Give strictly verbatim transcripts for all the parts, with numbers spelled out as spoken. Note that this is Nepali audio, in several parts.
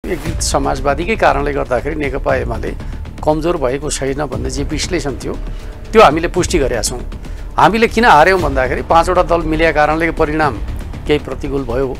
एकीकृत समाजवादीकै कारणले गर्दाखेरि नेकपा एमाले कमजोर भएको छैन भन्ने जे विश्लेषण थियो त्यो हामीले पुष्टि गरेका छौँ। हामीले किन हार्यौँ भन्दाखेरि पाँचवटा दल मिलेका कारणले परिणाम केही प्रतिकूल भयो।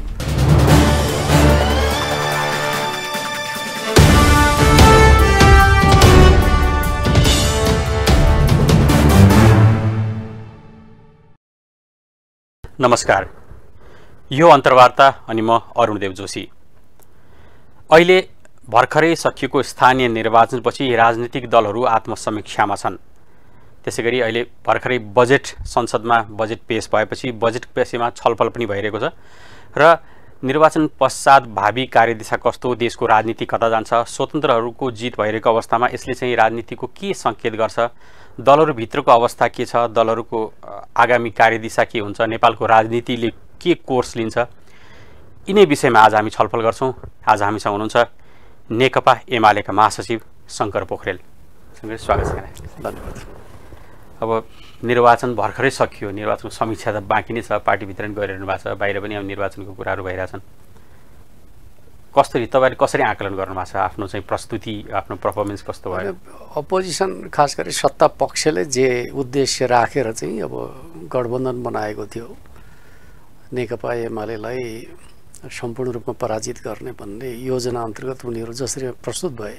नमस्कार, यो अन्तर्वार्ता अनि म अरुणदेव जोशी। अहिले भर्खरै सकिएको स्थानीय निर्वाचनपछि राजनीतिक दलहरू आत्मसमीक्षामा छन्। त्यसैगरी अहिले भर्खरै बजेट संसदमा बजेट पेश भएपछि बजेट पेशमा छलफल पनि भइरहेको छ र निर्वाचन पश्चात भावी कार्यदिशा कस्तो, देशको राजनीति कता जान्छ, स्वतन्त्रहरूको जित भइरहेको अवस्थामा यसले चाहिँ राजनीतिको के सङ्केत गर्छ, दलहरूभित्रको अवस्था के छ, दलहरूको आगामी कार्यदिशा के हुन्छ, नेपालको राजनीतिले के कोर्स लिन्छ, यिनै विषयमा आज हामी छलफल गर्छौँ। आज हामीसँग हुनुहुन्छ नेकपा एमालेका महासचिव शङ्कर पोखरेल। शङ्कर, स्वागत छ। धन्यवाद। अब निर्वाचन भर्खरै सकियो, निर्वाचनको समीक्षा त बाँकी नै छ, पार्टीभित्र पनि गरिरहनु भएको छ, बाहिर पनि अब निर्वाचनको कुराहरू भइरहेछन्। कसरी तपाईँले कसरी आकलन गर्नुभएको छ आफ्नो चाहिँ प्रस्तुति, आफ्नो पर्फर्मेन्स कस्तो भयो? अपोजिसन खास गरी सत्ता पक्षले जे उद्देश्य राखेर चाहिँ अब गठबन्धन बनाएको थियो, नेकपा एमालेलाई सम्पूर्ण रूपमा पराजित गर्ने भन्ने योजना अन्तर्गत उनीहरू जसरी प्रस्तुत भए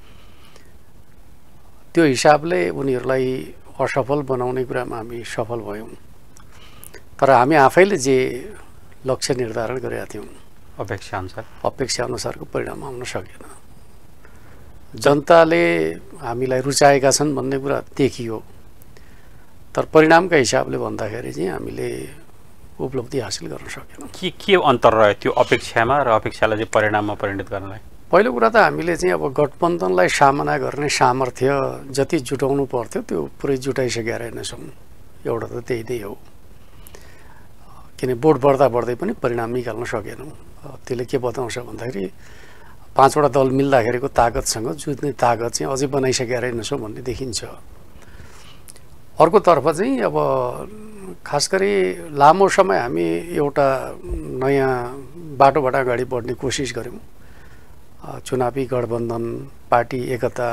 त्यो हिसाबले उनीहरूलाई असफल बनाउने कुरामा हामी सफल भयौँ। तर हामी आफैले जे लक्ष्य निर्धारण गरेका थियौँ अपेक्षा अनुसार अपेक्षा अनुसारको परिणाम आउन सकेन। जनताले हामीलाई रुचाएका छन् भन्ने कुरा देखियो, तर परिणामका हिसाबले भन्दाखेरि चाहिँ हामीले उपलब्धि हासिल गर्न सकेनौँ। के के अन्तर रह्यो त्यो अपेक्षामा र अपेक्षालाई चाहिँ परिणाममा परिणत गर्नलाई? पहिलो कुरा त हामीले चाहिँ अब गठबन्धनलाई सामना गर्ने सामर्थ्य जति जुटाउनु पर्थ्यो त्यो पुरै जुटाइसकेका रहेनछौँ। एउटा त त्यही नै हो, किन बोर्ड बढ्दा बढ्दै पनि परिणाम निकाल्न सकेनौँ। त्यसले के बताउँछ भन्दाखेरि पाँचवटा दल मिल्दाखेरिको ताकतसँग जुट्ने ताकत चाहिँ अझै बनाइसकेका रहेनछौँ भन्ने देखिन्छ। अर्कोतर्फ चाहिँ अब खास गरी लामो समय हामी एउटा नयाँ बाटोबाट अगाडि बढ्ने कोसिस गऱ्यौँ। चुनावी गठबन्धन, पार्टी एकता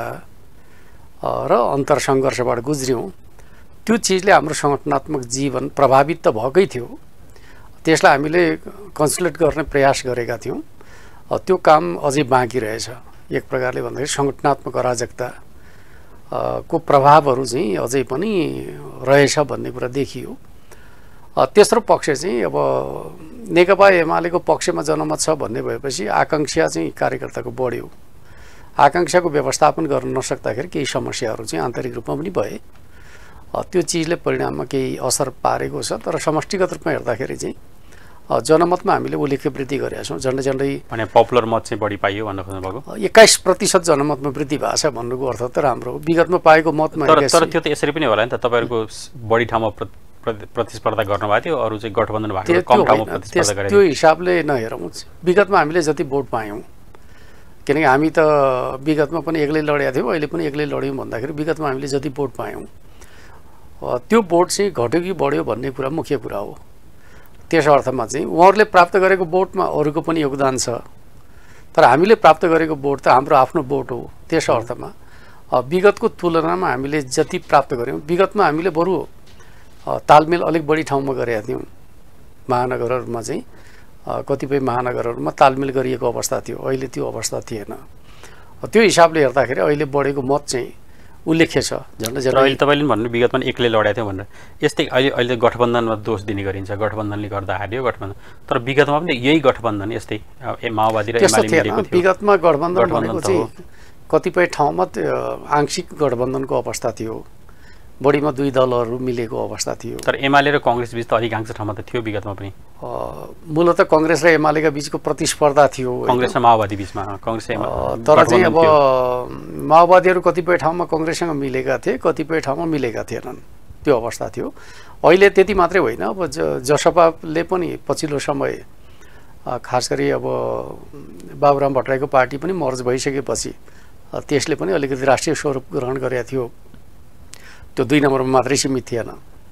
र अन्तरसङ्घर्षबाट गुज्र्यौँ। त्यो चिजले हाम्रो सङ्गठनात्मक जीवन प्रभावित त भएकै थियो, त्यसलाई हामीले कन्सोलिडेट गर्ने प्रयास गरेका थियौँ। त्यो काम अझै बाँकी रहेछ। एक प्रकारले भन्दाखेरि सङ्गठनात्मक अराजकता को प्रभावहरू चाहिँ अझै पनि रहेछ भन्ने कुरा देखियो। तेस्रो पक्ष चाहिँ अब नेकपा एमालेको पक्षमा जनमत छ भन्ने भएपछि आकाङ्क्षा चाहिँ कार्यकर्ताको बढ्यो। आकाङ्क्षाको व्यवस्थापन गर्न नसक्दाखेरि केही समस्याहरू चाहिँ आन्तरिक रूपमा पनि भए। त्यो चिजले परिणाममा केही असर पारेको छ, तर समष्टिगत रूपमा हेर्दाखेरि चाहिँ जनमतमा हामीले उल्लेख्य वृद्धि गरेका छौँ। झन्डै झन्डै भने पपुलर मत चाहिँ बढी पाइयो भन्न खोज्नुभएको? एक्काइस प्रतिशत जनमतमा वृद्धि भएको छ भन्नुको अर्थ त राम्रो हो। विगतमा पाएको मतमा तर त्यो त यसरी पनि होला नि त, तपाईँहरूको बढी ठाउँमा प्रतिस्पर्धा गर्नुभएको थियो, अरू चाहिँ गठबन्धन भएको कम ठाउँमा प्रतिस्पर्धा गरे। त्यो हिसाबले नहेरौँ। विगतमा हामीले जति भोट पायौँ, किनकि हामी त विगतमा पनि एक्लै लडेका थियौँ, अहिले पनि एक्लै लड्यौँ भन्दाखेरि विगतमा हामीले जति भोट पायौँ त्यो भोट चाहिँ घट्यो कि बढ्यो भन्ने कुरा मुख्य कुरा हो। त्यस अर्थमा चाहिँ उहाँहरूले प्राप्त गरेको भोटमा अरूको पनि योगदान छ, तर हामीले प्राप्त गरेको भोट त हाम्रो आफ्नो भोट हो। त्यस अर्थमा विगतको तुलनामा हामीले जति प्राप्त गऱ्यौँ, विगतमा हामीले बरु तालमेल अलिक बढी ठाउँमा गरेका थियौँ। महानगरहरूमा चाहिँ कतिपय महानगरहरूमा तालमेल गरिएको अवस्था थियो, अहिले त्यो अवस्था थिएन। त्यो हिसाबले हेर्दाखेरि अहिले बढेको मत चाहिँ उल्लेख्य छ। झन्डै झन्डै अहिले तपाईँले पनि भन्नु विगतमा एक्लै लडेको थियो भनेर, यस्तै अहिले अहिले गठबन्धनमा दोष दिने गरिन्छ, गठबन्धनले गर्दा हार्यो गठबन्धन, तर विगतमा पनि यही गठबन्धन यस्तै माओवादी र एमाले मिलेको थियो। विगतमा गठबन्धन भनेको चाहिँ कतिपय ठाउँमा आंशिक गठबन्धनको अवस्था थियो, बढीमा दुई दलहरू मिलेको अवस्था थियो। तर एमाले र काङ्ग्रेस बीच त अधिकांश ठाउँमा त थियो विगतमा पनि। मूलतः काङ्ग्रेस र एमालेका बीचको प्रतिस्पर्धा थियो, काङ्ग्रेस र माओवादी बीचमा। काङ्ग्रेस तर चाहिँ अब माओवादीहरू कतिपय ठाउँमा काङ्ग्रेससँग मिलेका थिए, कतिपय ठाउँमा मिलेका थिएनन्, त्यो अवस्था थियो। अहिले त्यति मात्रै होइन, अब जसपाले पनि पछिल्लो समय खास गरी अब बाबुराम भट्टराईको पार्टी पनि मर्ज भइसकेपछि त्यसले पनि अलिकति राष्ट्रिय स्वरूप ग्रहण गरेका थियो। त्यो दुई नम्बरमा मात्रै सीमित थिएन,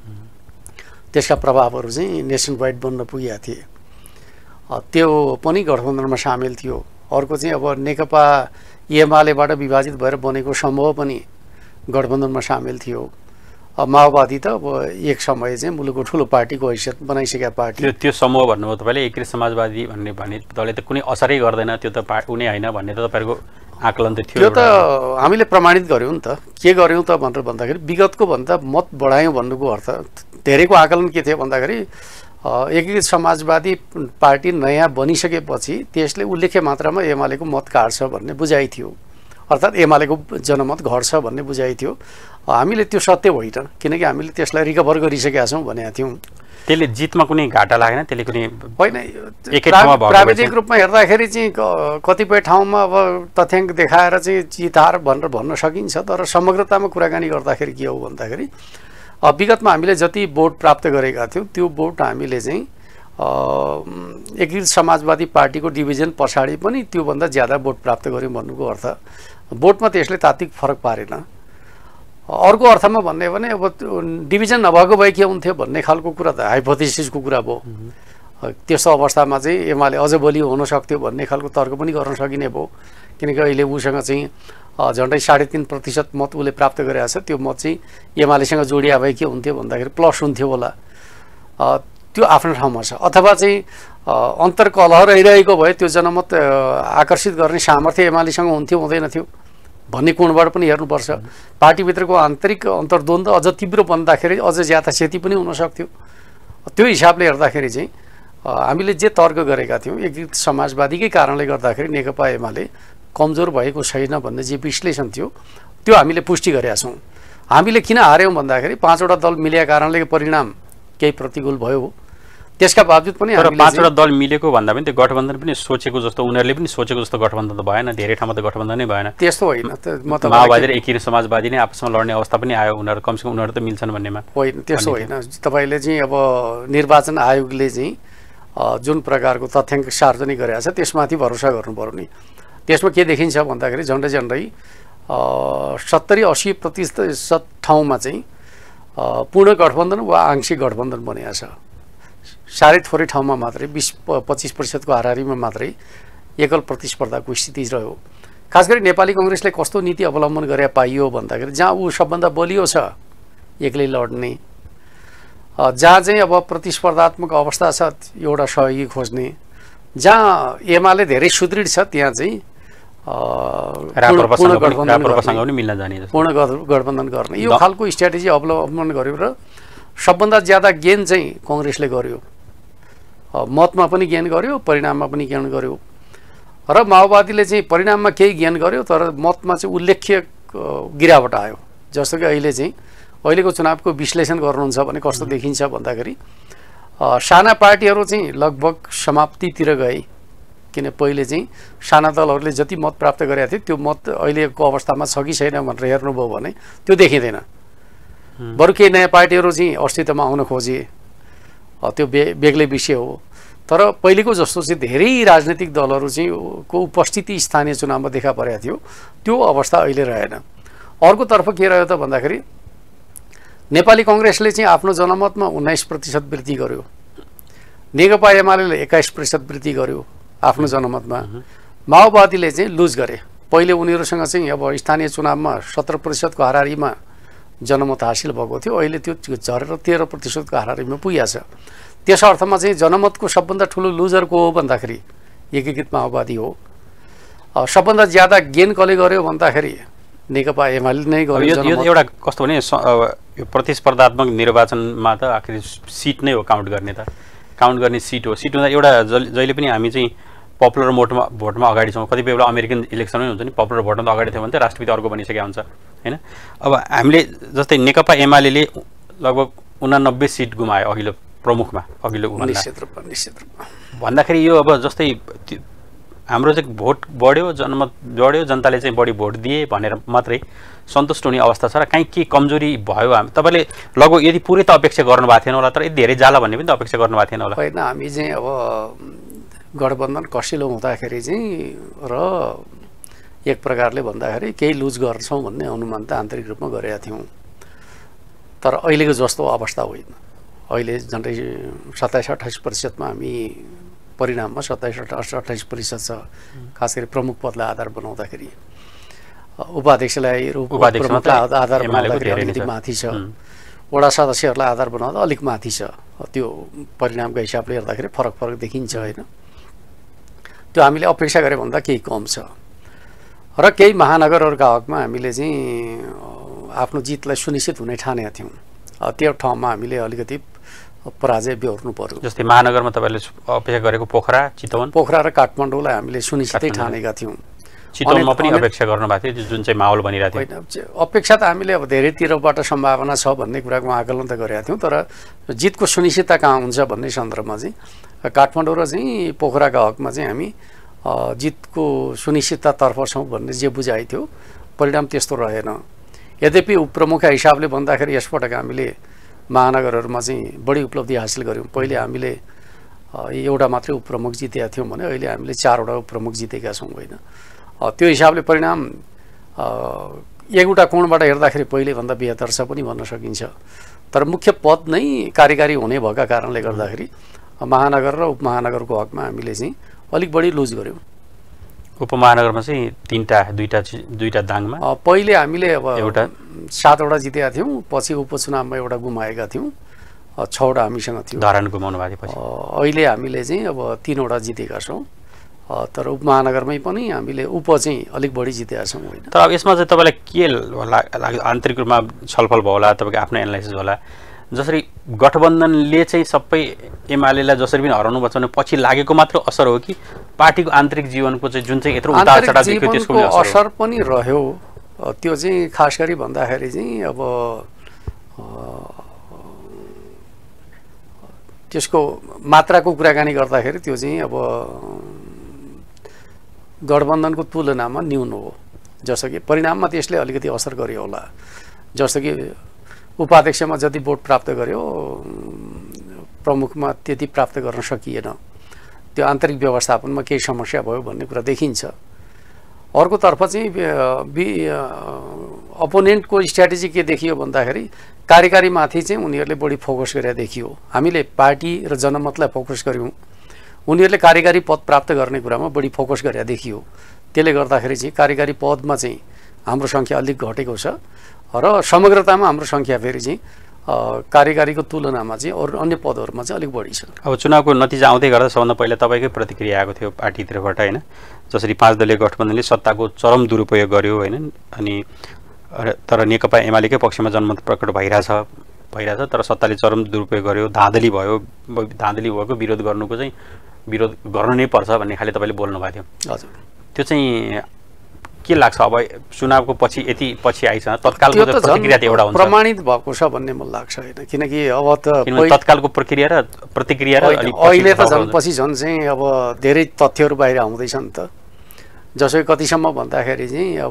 त्यसका प्रभावहरू चाहिँ नेसन वाइड बन्न पुगेका थिए। त्यो पनि गठबन्धनमा सामेल थियो। अर्को चाहिँ अब नेकपा एमालेबाट विभाजित भएर बनेको समूह पनि गठबन्धनमा सामेल थियो। अब माओवादी त अब एक समय चाहिँ मुलुकको ठुलो पार्टीको हैसियत बनाइसकेका पार्टी। त्यो त्यो समूह भन्नुभयो तपाईँले एकीकृत समाजवादी भन्ने भन्ने दलले त कुनै असरै गर्दैन, त्यो त पा कुनै होइन भन्ने त तपाईँहरूको आकलन त थियो। त्यो त हामीले प्रमाणित गऱ्यौँ नि त। के गऱ्यौँ त भनेर भन्दाखेरि विगतको भन्दा मत बढायौँ भन्नुको अर्थ धेरैको आकलन के थियो भन्दाखेरि एकीकृत समाजवादी पार्टी नयाँ बनिसकेपछि त्यसले उल्लेख्य मात्रामा एमालेको मत काट्छ भन्ने बुझाइ थियो, अर्थात् एमालेको जनमत घट्छ भन्ने बुझाइ थियो। हामीले त्यो सत्य होइन, किनकि हामीले त्यसलाई रिकभर गरिसकेका छौँ भनेका थियौँ। त्यसले जितमा कुनै घाटा लागेन, त्यसले कुनै होइन। एकै ठाउँमा प्राविधिक रूपमा हेर्दाखेरि चाहिँ कतिपय ठाउँमा अब तथ्याङ्क देखाएर चाहिँ जित हार भनेर भन्न सकिन्छ, तर समग्रतामा कुराकानी गर्दाखेरि के हो भन्दाखेरि विगतमा हामीले जति भोट प्राप्त गरेका थियौँ त्यो भोट हामीले चाहिँ एकीकृत समाजवादी पार्टीको डिभिजन पछाडि पनि त्योभन्दा ज्यादा भोट प्राप्त गऱ्यौँ भन्नुको अर्थ भोटमा त्यसले तात्विक फरक पारेन। अर्को अर्थमा भन्ने भने अब डिभिजन नभएको भए के हुन्थ्यो भन्ने खालको कुरा त हाइपोथेसिसको कुरा भयो। त्यस्तो अवस्थामा चाहिँ एमाले अझ बलियो हुन सक्थ्यो भन्ने खालको तर्क पनि गर्न सकिने भयो, किनकि अहिले उसँग चाहिँ झन्डै साढे तीन प्रतिशत मत उसले प्राप्त गरेको छ। त्यो मत चाहिँ एमालेसँग जोडिया भए के हुन्थ्यो भन्दाखेरि प्लस हुन्थ्यो होला, त्यो आफ्नो ठाउँमा छ। अथवा चाहिँ अन्तर्कलह रहिरहेको भए त्यो जनमत आकर्षित गर्ने सामर्थ्य एमालेसँग हुन्थ्यो हुँदैन थियो भन्ने कोणबाट पनि हेर्नुपर्छ। पार्टीभित्रको आन्तरिक अन्तर्द्वन्द्व अझ तीव्र बन्दाखेरि अझ ज्यादा क्षति पनि हुन सक्थ्यो। त्यो हिसाबले हेर्दाखेरि चाहिँ हामीले जे तर्क गरेका थियौँ एकीकृत समाजवादीकै कारणले गर्दाखेरि नेकपा एमाले कमजोर भएको छैन भन्ने जे विश्लेषण थियो त्यो हामीले पुष्टि गरेका छौँ। हामीले किन हार्यौँ भन्दाखेरि पाँचवटा दल मिलेका कारणले परिणाम केही प्रतिकूल भयो, त्यसका बावजुद पनि तर पाँचवटा दल मिलेको भन्दा पनि त्यो गठबन्धन पनि सोचेको जस्तो उनीहरूले पनि सोचेको जस्तो गठबन्धन त भएन, धेरै ठाउँमा त गठबन्धनै भएन। त्यस्तो होइन, माओवादी र एकीकृत समाजवादी नै आपसमा लड्ने अवस्था पनि आयो, उनीहरू कमसेकम उनीहरू त मिल्छन् भन्नेमा होइन। त्यस्तो होइन। तपाईँले चाहिँ अब निर्वाचन आयोगले चाहिँ जुन प्रकारको तथ्याङ्क सार्वजनिक गरेको छ त्यसमाथि भरोसा गर्नु पर्यो नि। त्यसमा के देखिन्छ भन्दाखेरि झन्डै झन्डै सत्तरी अस्सी प्रतिशत ठाउँमा चाहिँ पूर्ण गठबन्धन वा आंशिक गठबन्धन बनेको छ। साह्रै थोरै ठाउँमा मात्रै बिस पच्चिस प्रतिशतको हाराहारीमा मात्रै एकल प्रतिस्पर्धाको स्थिति रह्यो। खास गरी नेपाली कङ्ग्रेसले कस्तो नीति अवलम्बन गरे पाइयो भन्दाखेरि जहाँ ऊ सबभन्दा बलियो छ एक्लै लड्ने, जहाँ चाहिँ अब प्रतिस्पर्धात्मक अवस्था छ एउटा सहयोगी खोज्ने, जहाँ एमाले धेरै सुदृढ छ त्यहाँ चाहिँ पूर्ण गठबन्धन गर्ने यो खालको स्ट्राटेजी अवलम्बन गर्यो र सबभन्दा ज्यादा गेन चाहिँ कङ्ग्रेसले गर्यो, मतमा पनि गेन गर्यो, परिणाममा पनि गेन गर्यो। र माओवादीले चाहिँ परिणाममा केही गेन गर्यो तर मतमा चाहिँ उल्लेख्य गिरावट आयो। जस्तो कि अहिले चाहिँ अहिलेको चुनावको विश्लेषण गर्नुहुन्छ भने कस्तो देखिन्छ भन्दाखेरि साना पार्टीहरू चाहिँ लगभग समाप्तितिर गए, किन पहिले चाहिँ साना दलहरूले जति मत प्राप्त गरेका थिए त्यो मत अहिलेको अवस्थामा छ कि छैन भनेर हेर्नुभयो भने त्यो देखिँदैन। बरु केही नयाँ पार्टीहरू चाहिँ अस्तित्वमा आउन खोजे, त्यो बे बेग्लै विषय हो। तर पहिलेको जस्तो चाहिँ धेरै राजनीतिक दलहरू चाहिँ को उपस्थिति स्थानीय चुनावमा देखा परेको थियो, त्यो अवस्था अहिले रहेन। अर्कोतर्फ के रह्यो त भन्दाखेरि नेपाली कङ्ग्रेसले चाहिँ आफ्नो जनमतमा उन्नाइस प्रतिशत वृद्धि गर्यो, नेकपा एमाले एक्काइस प्रतिशत वृद्धि गर्यो आफ्नो जनमतमा, माओवादीले चाहिँ लुज गरे। पहिले उनीहरूसँग चाहिँ अब स्थानीय चुनावमा सत्र प्रतिशतको हाराहारीमा जनमत हासिल भएको थियो, अहिले त्यो झरेर तेह्र प्रतिशतको हाराहारीमा पुगेको छ। त्यस अर्थमा चाहिँ जनमतको सबभन्दा ठुलो लुजर को हो भन्दाखेरि एकीकृत माओवादी हो। सबभन्दा ज्यादा गेन कसले गर्यो भन्दाखेरि नेकपा एमाले नै गर्यो। यो एउटा कस्तो भने यो प्रतिस्पर्धात्मक निर्वाचनमा त आखिर सिट नै हो काउन्ट गर्ने, त काउन्ट गर्ने सिट हो। सिट हुँदा एउटा जहिले पनि हामी चाहिँ पपुलर भोटमा भोटमा अगाडि छौँ। कतिपय बेला अमेरिकन इलेक्सनमै हुन्छ नि, पपुलर भोटमा त अगाडि थियो भने त राष्ट्रपति अर्को बनिसकेको हुन्छ होइन। अब हामीले जस्तै नेकपा एमाले लगभग उनानब्बे सिट गुमायो अघिल्लो प्रमुखमा, अघिल्लो निश्चित रूपमा निश्चित रूपमा भन्दाखेरि यो अब जस्तै हाम्रो चाहिँ भोट बढ्यो, जनमत बढ्यो, जनताले चाहिँ बढी भोट दिए भनेर मात्रै सन्तुष्ट हुने अवस्था छ र काहीँ के कमजोरी भयो हामी तपाईँले लगभग यदि पुरै त अपेक्षा गर्नुभएको थिएन होला, तर यदि धेरै जाला भन्ने पनि त अपेक्षा गर्नुभएको थिएन होला। होइन, हामी चाहिँ अब गठबन्धन कसिलो हुँदाखेरि चाहिँ र एक प्रकारले भन्दाखेरि केही लुज गर्छौँ भन्ने अनुमान त आन्तरिक रूपमा गरेका थियौँ, तर अहिलेको जस्तो अवस्था होइन। अहिले झन्डै सत्ताइस अठाइस प्रतिशतमा हामी परिणाममा सत्ताइस अठाइस प्रतिशत छ। खास गरी प्रमुख पदलाई आधार बनाउँदाखेरि उपाध्यक्षलाई प्रमुखलाई आधार बनाउँदाखेरि अलिकति माथि छ, वडा सदस्यहरूलाई आधार बनाउँदा अलिक माथि छ। त्यो परिणामको हिसाबले हेर्दाखेरि फरक फरक देखिन्छ होइन। त्यो हामीले अपेक्षा गरे भन्दा केही कम छ र केही महानगरहरूका हकमा हामीले चाहिँ आफ्नो जितलाई सुनिश्चित हुने ठानेका थियौँ। त्यो ठाउँमा हामीले अलिकति पराजय बेहोर्नु पर्यो। जस्तै महानगरमा तपाईँले अपेक्षा गरेको पोखरा, चितवन पोखरा र काठमाडौँलाई हामीले सुनिश्चितै ठानेका थियौँ। चितवनमा पनि अपेक्षा गर्न भएको थियो जुन चाहिँ माहौल बनिरहेको थियो। अपेक्षा त हामीले अब धेरैतिरबाट सम्भावना छ भन्ने कुराको आकलन त गरेका थियौँ, तर जितको सुनिश्चितता कहाँ हुन्छ भन्ने सन्दर्भमा चाहिँ काठमाडौँ र चाहिँ पोखराका हकमा चाहिँ हामी जितको सुनिश्चिततातर्फ छौँ भन्ने जे बुझाइ थियो, परिणाम त्यस्तो रहेन। यद्यपि उपप्रमुखका हिसाबले भन्दाखेरि यसपटक हामीले महानगरहरूमा चाहिँ बढी उपलब्धि हासिल गऱ्यौँ। पहिले हामीले एउटा मात्रै उपप्रमुख जितेका थियौँ भने अहिले हामीले चारवटा उपप्रमुख जितेका छौँ होइन। त्यो हिसाबले परिणाम एउटा कोणबाट हेर्दाखेरि पहिलेभन्दा बेहतर छ पनि भन्न सकिन्छ। तर मुख्य पद नै कार्यकारी हुने भएका कारणले गर्दाखेरि महानगर र उपमहानगरको हकमा हामीले चाहिँ अलिक बढी लुज गऱ्यौँ। उपमहानगरमा चाहिँ तिनवटा दुईवटा दुईवटा दाङमा पहिले हामीले अब एउटा सातवटा जितेका थियौँ, पछि उपचुनावमा एउटा गुमाएका थियौँ, छवटा हामीसँग थियो। धरान गुमाउनु भएको थियो। अहिले हामीले चाहिँ अब तिनवटा जितेका छौँ, तर उपमहानगरमै पनि हामीले उप चाहिँ अलिक बढी जितेका छौँ होइन। तर अब यसमा चाहिँ तपाईँलाई के लाग्यो, आन्तरिक रूपमा छलफल भयो होला, तपाईँको आफ्नो एनालाइसिस होला, जसरी गठबन्धनले चाहिँ सबै एमालेलाई जसरी पनि हराउनु बचाउने पछि लागेको मात्र असर हो कि पार्टीको आन्तरिक जीवनको चाहिँ जुन चाहिँ यत्रो उतार चढाव देखियो त्यसको पनि असर पनि रह्यो। त्यो चाहिँ खास गरी भन्दाखेरि चाहिँ अब त्यसको मात्राको कुराकानी गर्दाखेरि त्यो चाहिँ अब गठबन्धनको तुलनामा न्यून हो। जस्तो कि परिणाममा त्यसले अलिकति असर गर्यो होला। जस्तो कि उपाध्यक्षमा जति भोट प्राप्त गर्यो प्रमुखमा त्यति प्राप्त गर्न सकिएन। त्यो आन्तरिक व्यवस्थापनमा केही समस्या भयो भन्ने कुरा देखिन्छ। अर्कोतर्फ चाहिँ अपोनेन्टको स्ट्राटेजी के देखियो भन्दाखेरि कार्यकारीमाथि चाहिँ उनीहरूले बढी फोकस गरेर देखियो। हामीले पार्टी र जनमतलाई फोकस गऱ्यौँ, उनीहरूले कार्यकारी पद प्राप्त गर्ने कुरामा बढी फोकस गरेर देखियो। त्यसले गर्दाखेरि चाहिँ कार्यकारी पदमा चाहिँ हाम्रो सङ्ख्या अलिक घटेको छ र समग्रतामा हाम्रो सङ्ख्या फेरि चाहिँ कार्यकारीको तुलनामा चाहिँ अरू अन्य पदहरूमा चाहिँ अलिक बढी छ। अब चुनावको नतिजा आउँदै गर्दा सबभन्दा पहिला तपाईँकै प्रतिक्रिया आएको थियो पार्टीतिरबाट होइन, जसरी पाँच दलीय गठबन्धनले सत्ताको चरम दुरुपयोग गर्यो होइन, अनि तर नेकपा एमालेकै पक्षमा जनमत प्रकट भइरहेछ भइरहेछ तर सत्ताले चरम दुरुपयोग गर्यो, धाँधली भयो, धाँधली भएको विरोध गर्नुको चाहिँ विरोध गर्नु नै पर्छ भन्ने खाले तपाईँले बोल्नु भएको थियो। हजुर, त्यो चाहिँ के लाग्छ अब चुनावको पछि यति पछि आइसक्यो तत्कालको प्रतिक्रिया त एउटा हुन्छ, प्रमाणित भएको छ भन्ने मलाई लाग्छ होइन। किनकि अब त तत्कालको प्रक्रिया र प्रतिक्रिया र अहिले त झन् पछि झन् चाहिँ अब धेरै तथ्यहरू बाहिर आउँदैछन् त। जसै कतिसम्म भन्दाखेरि चाहिँ अब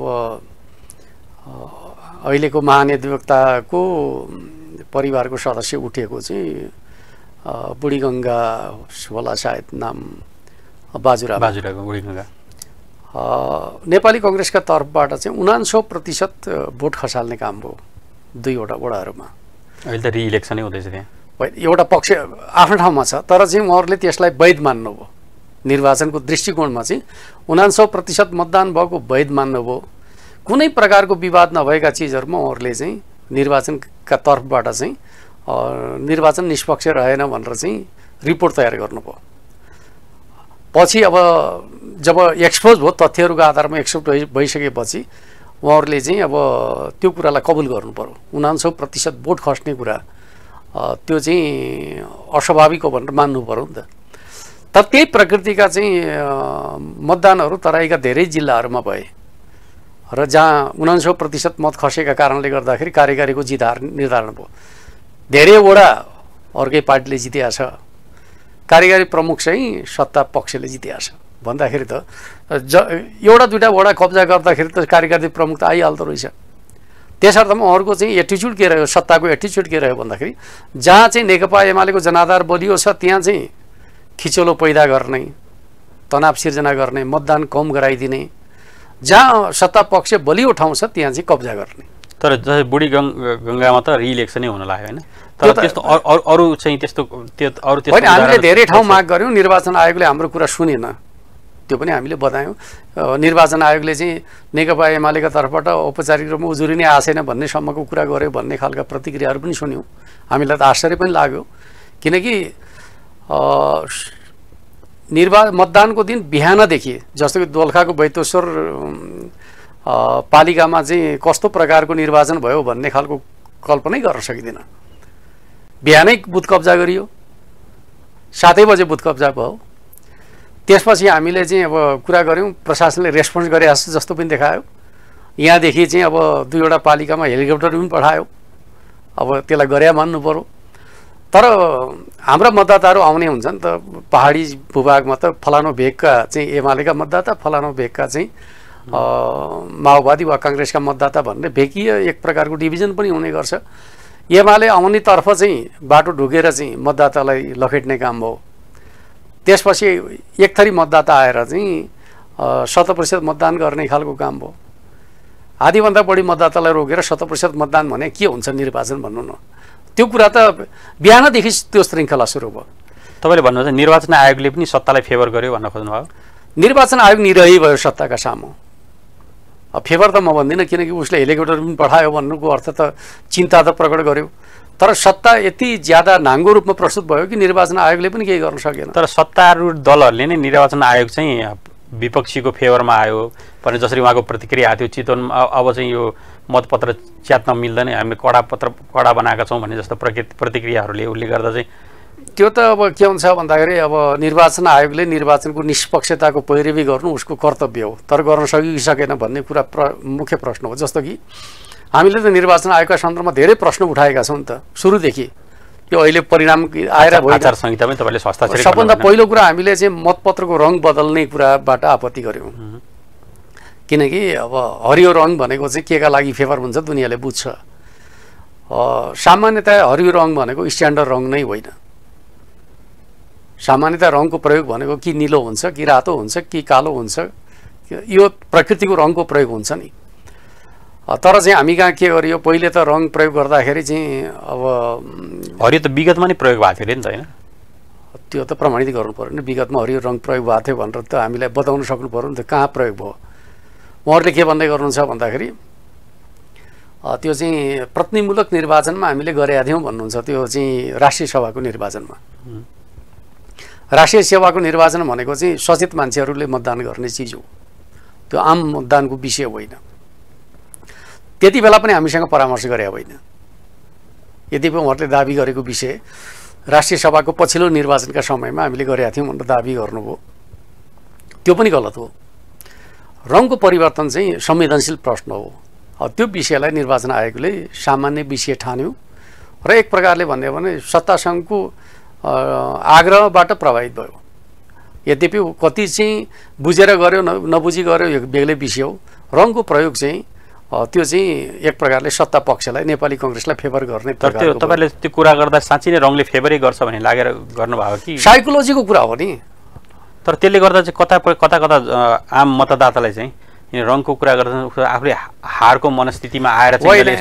अहिलेको महाधिवक्ताको परिवारको सदस्य उठेको चाहिँ बुढीगङ्गा होला सायद नाम, बाजुरा बाजुराको बुढीगङ्गा नेपाली कङ्ग्रेसका तर्फबाट चाहिँ उनान्सौ प्रतिशत भोट खसाल्ने काम भयो दुईवटा वडाहरूमा। अहिले त रिइलेक्सनै हुँदैछ त्यहाँ। एउटा पक्ष आफ्नो ठाउँमा छ तर चाहिँ उहाँहरूले त्यसलाई वैध मान्नुभयो। निर्वाचनको दृष्टिकोणमा चाहिँ उनान्सौ प्रतिशत मतदान भएको वैध मान्नुभयो। कुनै प्रकारको विवाद नभएका चिजहरूमा उहाँहरूले चाहिँ निर्वाचनका तर्फबाट चाहिँ निर्वाचन निष्पक्ष रहेन भनेर चाहिँ रिपोर्ट तयार गर्नुभयो। पछि अब जब एक्सपोज भयो तथ्यहरूको आधारमा एक्सपोज भइसकेपछि उहाँहरूले चाहिँ अब त्यो कुरालाई कबुल गर्नु पर्यो। उनान्सौ प्रतिशत भोट खस्ने कुरा त्यो चाहिँ अस्वाभाविक हो भनेर मान्नु पर्यो नि त। तर त्यही प्रकृतिका चाहिँ मतदानहरू तराईका धेरै जिल्लाहरूमा भए र जहाँ उनान्सौ प्रतिशत मत खसेका कारणले गर्दाखेरि कार्यकारीको जित हार निर्धारण भयो। धेरै वडा अर्कै पार्टीले जितेका छ, कार्यकारी प्रमुख चाहिँ सत्ता पक्षले जितेका छ भन्दाखेरि त ज एउटा दुईवटा वडा कब्जा गर्दाखेरि त कार्यकारी प्रमुख त आइहाल्दो रहेछ। त्यसर्थमा उहाँहरूको चाहिँ एटिच्युड के रह्यो, सत्ताको एटिच्युड के रह्यो भन्दाखेरि जहाँ चाहिँ नेकपा एमालेको जनाधार बलियो छ त्यहाँ चाहिँ खिचोलो पैदा गर्ने, तनाव सिर्जना गर्ने, मतदान कम गराइदिने, जहाँ सत्ता पक्ष बलियो ठाउँ छ त्यहाँ चाहिँ कब्जा गर्ने। तर बुढी गङ्गामा त रिइलेक्सनै हुन लाग्यो होइन, तर त्यस्तो अरू चाहिँ त्यस्तो त्यो अरू त्यस्तो होइन, हामीले धेरै ठाउँ माग गऱ्यौँ, निर्वाचन आयोगले हाम्रो कुरा सुनेन, त्यो पनि हामीले बतायौँ। निर्वाचन आयोगले चाहिँ नेकपा एमालेका तर्फबाट औपचारिक रूपमा उजुरी नै आएन भन्ने सम्मको कुरा गर्यो भन्ने खालका प्रतिक्रियाहरू पनि सुन्यौँ। हामीलाई त आश्चर्य पनि लाग्यो, किनकि निर्वा मतदानको दिन बिहानदेखि, जस्तो कि दोलखाको बैतेश्वर पालिकामा चाहिँ कस्तो प्रकारको निर्वाचन भयो भन्ने खालको कल्पनै गर्न सकिँदैन। बिहानै बुथ कब्जा गरियो, सातै बजे बुथ कब्जा भयो। त्यसपछि हामीले चाहिँ अब कुरा गऱ्यौँ, प्रशासनले रेस्पोन्स गरे जस्तो पनि देखायो। यहाँदेखि चाहिँ अब दुईवटा पालिकामा हेलिकप्टर पनि पठायो, अब त्यसलाई गरे मान्नु पर्यो। तर हाम्रा मतदाताहरू आउने हुन्छ नि त, पहाडी भूभागमा त फलानु भेगका चाहिँ एमालेका मतदाता, फलानु भेगका चाहिँ माओवादी वा काङ्ग्रेसका मतदाता भन्ने भेगीय एक प्रकारको डिभिजन पनि हुने गर्छ। एमाले आउनेतर्फ चाहिँ बाटो ढुकेर चाहिँ मतदातालाई लखेट्ने काम भयो। त्यसपछि एक थरी मतदाता आएर चाहिँ शत प्रतिशत मतदान गर्ने खालको काम भयो। आधीभन्दा बढी मतदातालाई रोकेर शत प्रतिशत मतदान भने के हुन्छ निर्वाचन भन्नु न, त्यो कुरा त बिहानदेखि त्यो श्रृङ्खला सुरु भयो। तपाईँले भन्नुहुन्छ निर्वाचन आयोगले पनि सत्तालाई फेभर गर्यो भन्न खोज्नुभयो। निर्वाचन आयोग निरही भयो सत्ताका सामु। अब फेभर त म भन्दिनँ, किनकि उसले हेलिकप्टर पनि पठायो भन्नुको अर्थ त चिन्ता त प्रकट गर्यो। तर सत्ता यति ज्यादा नाङ्गो रूपमा प्रस्तुत भयो कि निर्वाचन आयोगले पनि केही गर्न सकेन। तर सत्तारूढ दलहरूले नै निर्वाचन आयोग चाहिँ विपक्षीको फेभरमा आयो भने जसरी उहाँको प्रतिक्रिया आएको थियो चितवनमा, अब चाहिँ यो मतपत्र च्यात्न मिल्दैन, हामी कडा पत्र कडा बनाएका छौँ भन्ने जस्तो प्रतिक्रियाहरूले उसले गर्दा चाहिँ त्यो त अब के हुन्छ भन्दाखेरि अब निर्वाचन आयोगले निर्वाचनको निष्पक्षताको पैरवी गर्नु उसको कर्तव्य हो, तर गर्न सकि सकेन भन्ने कुरा प्र मुख्य प्रश्न हो। जस्तो कि हामीले त निर्वाचन आयोगका सन्दर्भमा धेरै प्रश्न उठाएका छौँ नि त सुरुदेखि, यो अहिले परिणाम आएर भयो। आचार संहिता पनि तपाईँले हस्ताक्षर, सबभन्दा पहिलो कुरा हामीले चाहिँ मतपत्रको रङ बदल्ने कुराबाट आपत्ति गऱ्यौँ, किनकि अब हरियो रङ भनेको चाहिँ के का लागि फेभर हुन्छ दुनियाँले बुझ्छ। सामान्यतया हरियो रङ भनेको स्ट्यान्डर्ड रङ नै होइन। सामान्यतया रङको प्रयोग भनेको कि निलो हुन्छ, कि रातो हुन्छ, कि कालो हुन्छ, यो प्रकृतिको रङको प्रयोग हुन्छ नि। तर चाहिँ हामी कहाँ के गरियो, पहिले त रङ प्रयोग गर्दाखेरि चाहिँ अब हरियो त विगतमा नै प्रयोग भएको थियो अरे नि त, होइन? त्यो त प्रमाणित गर्नु पऱ्यो नि, विगतमा हरियो रङ प्रयोग भएको थियो भनेर त हामीलाई बताउन सक्नु पऱ्यो नि त, कहाँ प्रयोग भयो। उहाँहरूले के भन्दै गर्नुहुन्छ भन्दाखेरि त्यो चाहिँ प्रतिनिधिमूलक निर्वाचनमा हामीले गरेका थियौँ भन्नुहुन्छ, त्यो चाहिँ राष्ट्रिय सभाको निर्वाचनमा। राष्ट्रिय सेवाको निर्वाचन भनेको चाहिँ सचेत मान्छेहरूले मतदान गर्ने चिज हो, त्यो आम मतदानको विषय होइन। त्यति बेला पनि हामीसँग परामर्श गरे होइन। यद्यपि उहाँहरूले दाबी गरेको विषय राष्ट्रिय सभाको पछिल्लो निर्वाचनका समयमा हामीले गरेका थियौँ भनेर दाबी गर्नुभयो, त्यो पनि गलत हो। रङको परिवर्तन चाहिँ संवेदनशील प्रश्न हो। त्यो विषयलाई निर्वाचन आयोगले सामान्य विषय ठान्यो र एक प्रकारले भन्यो भने सत्ता सङ्घको आग्रहबाट प्रभावित भयो। यद्यपि कति चाहिँ बुझेर गर्यो नबुझी गर्यो यो बेग्लै विषय हो। रङको प्रयोग चाहिँ त्यो चाहिँ एक प्रकारले सत्ता पक्षलाई नेपाली कङ्ग्रेसलाई फेभर गर्ने। तर त्यो तपाईँले त्यो कुरा गर्दा साँच्चै नै रङले फेभरै गर्छ भन्ने लागेर गर्नुभयो कि साइकोलोजीको कुरा हो नि? तर त्यसले गर्दा चाहिँ कता कता कता आम मतदातालाई चाहिँ रङको कुरा गर्दा आफूले हारको मनस्थितिमा आएर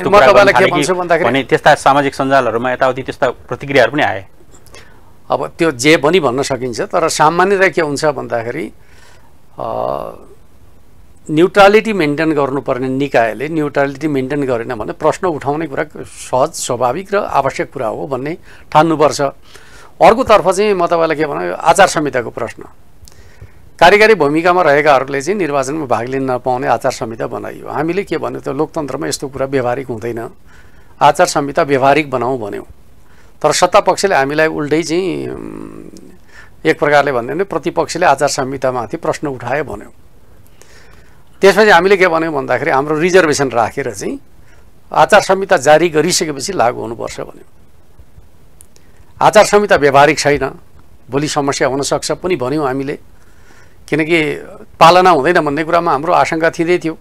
भने त्यस्ता सामाजिक सञ्जालहरूमा यताउति त्यस्ता प्रतिक्रियाहरू पनि आए। अब त्यो जे पनि भन्न सकिन्छ, तर सामान्यतया के हुन्छ भन्दाखेरि न्युट्रालिटी मेन्टेन गर्नुपर्ने निकायले न्युट्रालिटी मेन्टेन गरेन भने प्रश्न उठाउने कुरा सहज स्वाभाविक र आवश्यक कुरा हो भन्ने ठान्नुपर्छ। अर्कोतर्फ चाहिँ म तपाईँलाई के भन्नु, आचार संहिताको प्रश्न, कार्यकारी भूमिकामा रहेकाहरूले चाहिँ निर्वाचनमा भाग लिन नपाउने आचार संहिता बनाइयो। हामीले के भन्यो त लोकतन्त्रमा यस्तो कुरा व्यवहारिक हुँदैन, आचार संहिता व्यवहारिक बनाऊ भन्यौँ। तर सत्ता पक्षले हामीलाई उल्टै चाहिँ एक प्रकारले भन्यो भने प्रतिपक्षले आचार संहितामाथि प्रश्न उठायो भन्यो। त्यसपछि हामीले के भन्यौँ भन्दाखेरि हाम्रो रिजर्भेसन राखेर चाहिँ आचार संहिता जारी गरिसकेपछि लागू हुनुपर्छ भन्यो। आचार संहिता व्यवहारिक छैन, भोलि समस्या हुनसक्छ पनि भन्यौँ हामीले, किनकि पालना हुँदैन भन्ने कुरामा हाम्रो आशंका थिँदै थियो।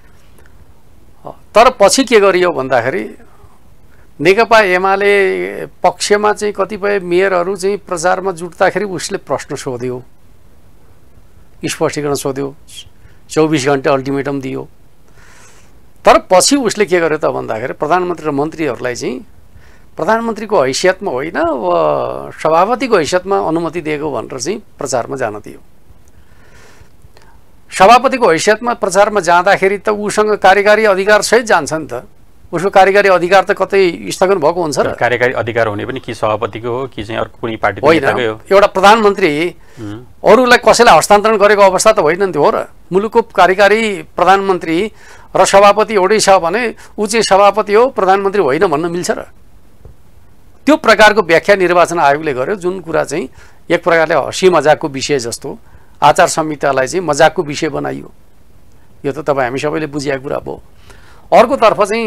तर पछि के गरियो भन्दाखेरि नेकपा एमाले पक्षमा चाहिँ कतिपय मेयरहरू चाहिँ प्रचारमा जुट्दाखेरि उसले प्रश्न सोध्यो, स्पष्टीकरण सोध्यो, चौबिस घन्टे अल्टिमेटम दियो। तर पछि उसले के गर्यो त भन्दाखेरि प्रधानमन्त्री र मन्त्रीहरूलाई चाहिँ प्रधानमन्त्रीको हैसियतमा होइन, सभापतिको हैसियतमा अनुमति दिएको भनेर चाहिँ प्रचारमा जान दियो। सभापतिको हैसियतमा प्रचारमा जाँदाखेरि त उसँग कार्यकारी अधिकार सहित जान्छ नि त। उसको कार्यकारी अधिकार त कतै स्थगन भएको हुन्छ र? कार्यकारी अधिकार हुने पनि कि सभापतिको हो कि चाहिँ अर्को कुनै पार्टीको होइन। एउटा प्रधानमन्त्री अरूलाई कसैलाई हस्तान्तरण गरेको अवस्था त होइन नि त्यो, हो र? मुलुकको कार्यकारी प्रधानमन्त्री र सभापति एउटै छ भने ऊ चाहिँ सभापति हो, प्रधानमन्त्री होइन भन्न मिल्छ र? त्यो प्रकारको व्याख्या निर्वाचन आयोगले गर्यो, जुन कुरा चाहिँ एक प्रकारले हँसी मजाकको विषय जस्तो आचार संहितालाई चाहिँ मजाकको विषय बनाइयो। यो त तपाईँ हामी सबैले बुझेको कुरा भयो। अर्कोतर्फ चाहिँ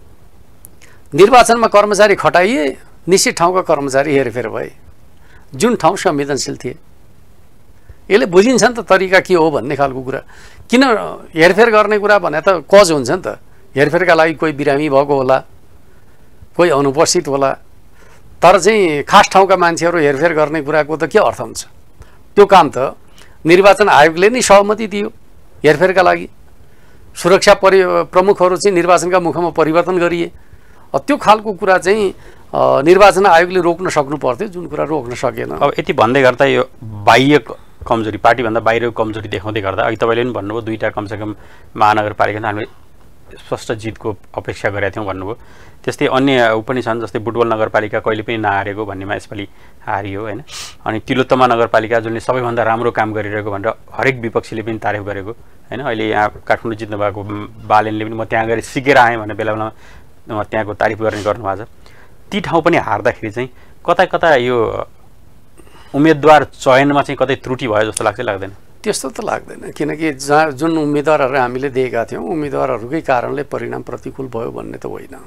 निर्वाचनमा कर्मचारी खटाइए, निश्चित ठाउँका कर्मचारी हेरफेर भए जुन ठाउँ संवेदनशील थिए। यसले बुझिन्छ नि त तरिका के हो भन्ने खालको कुरा। किन हेरफेर गर्ने कुरा भने त कज हुन्छ नि त। हेरफेरका लागि कोही बिरामी भएको होला, कोही अनुपस्थित होला, तर चाहिँ खास ठाउँका मान्छेहरू हेरफेर गर्ने कुराको त के अर्थ हुन्छ? त्यो काम त निर्वाचन आयोगले नै सहमति दियो हेरफेरका लागि। सुरक्षा परि प्रमुखहरू चाहिँ निर्वाचनका मुखमा परिवर्तन गरिए। त्यो खालको कुरा चाहिँ निर्वाचन आयोगले रोक्न सक्नु पर्थ्यो, जुन कुरा रोक्न सकेन। अब यति भन्दै गर्दा यो बाह्य कमजोरी, पार्टीभन्दा बाहिरको कमजोरी देखाउँदै गर्दा अघि तपाईँले पनि भन्नुभयो दुईवटा कमसेकम महानगरपालिकामा हामीले स्पष्ट जितको अपेक्षा गरेका थियौँ भन्नुभयो। त्यस्तै अन्य पनि छन्, जस्तै बुटवल नगरपालिका कहिले पनि नहारेको भन्नेमा यसपालि हारियो होइन। अनि तिलोत्तमा नगरपालिका जुनले सबैभन्दा राम्रो काम गरिरहेको भनेर हरेक विपक्षीले पनि तारिफ गरेको होइन। अहिले यहाँ काठमाडौँ जित्नु भएको बालेनले पनि म त्यहाँ गएर सिकेर आएँ भन्ने बेला बेलामा त्यहाँको तारिफ गर्ने गर्नुभएको छ। ती ठाउँ पनि हार्दाखेरि चाहिँ कता कता यो उम्मेदवार चयनमा चाहिँ कतै त्रुटि भयो जस्तो लाग्छ लाग्दैन? त्यस्तो त लाग्दैन, किनकि जहाँ जुन उम्मेदवारहरू हामीले दिएका थियौँ उम्मेदवारहरूकै कारणले परिणाम प्रतिकूल भयो भन्ने त होइन।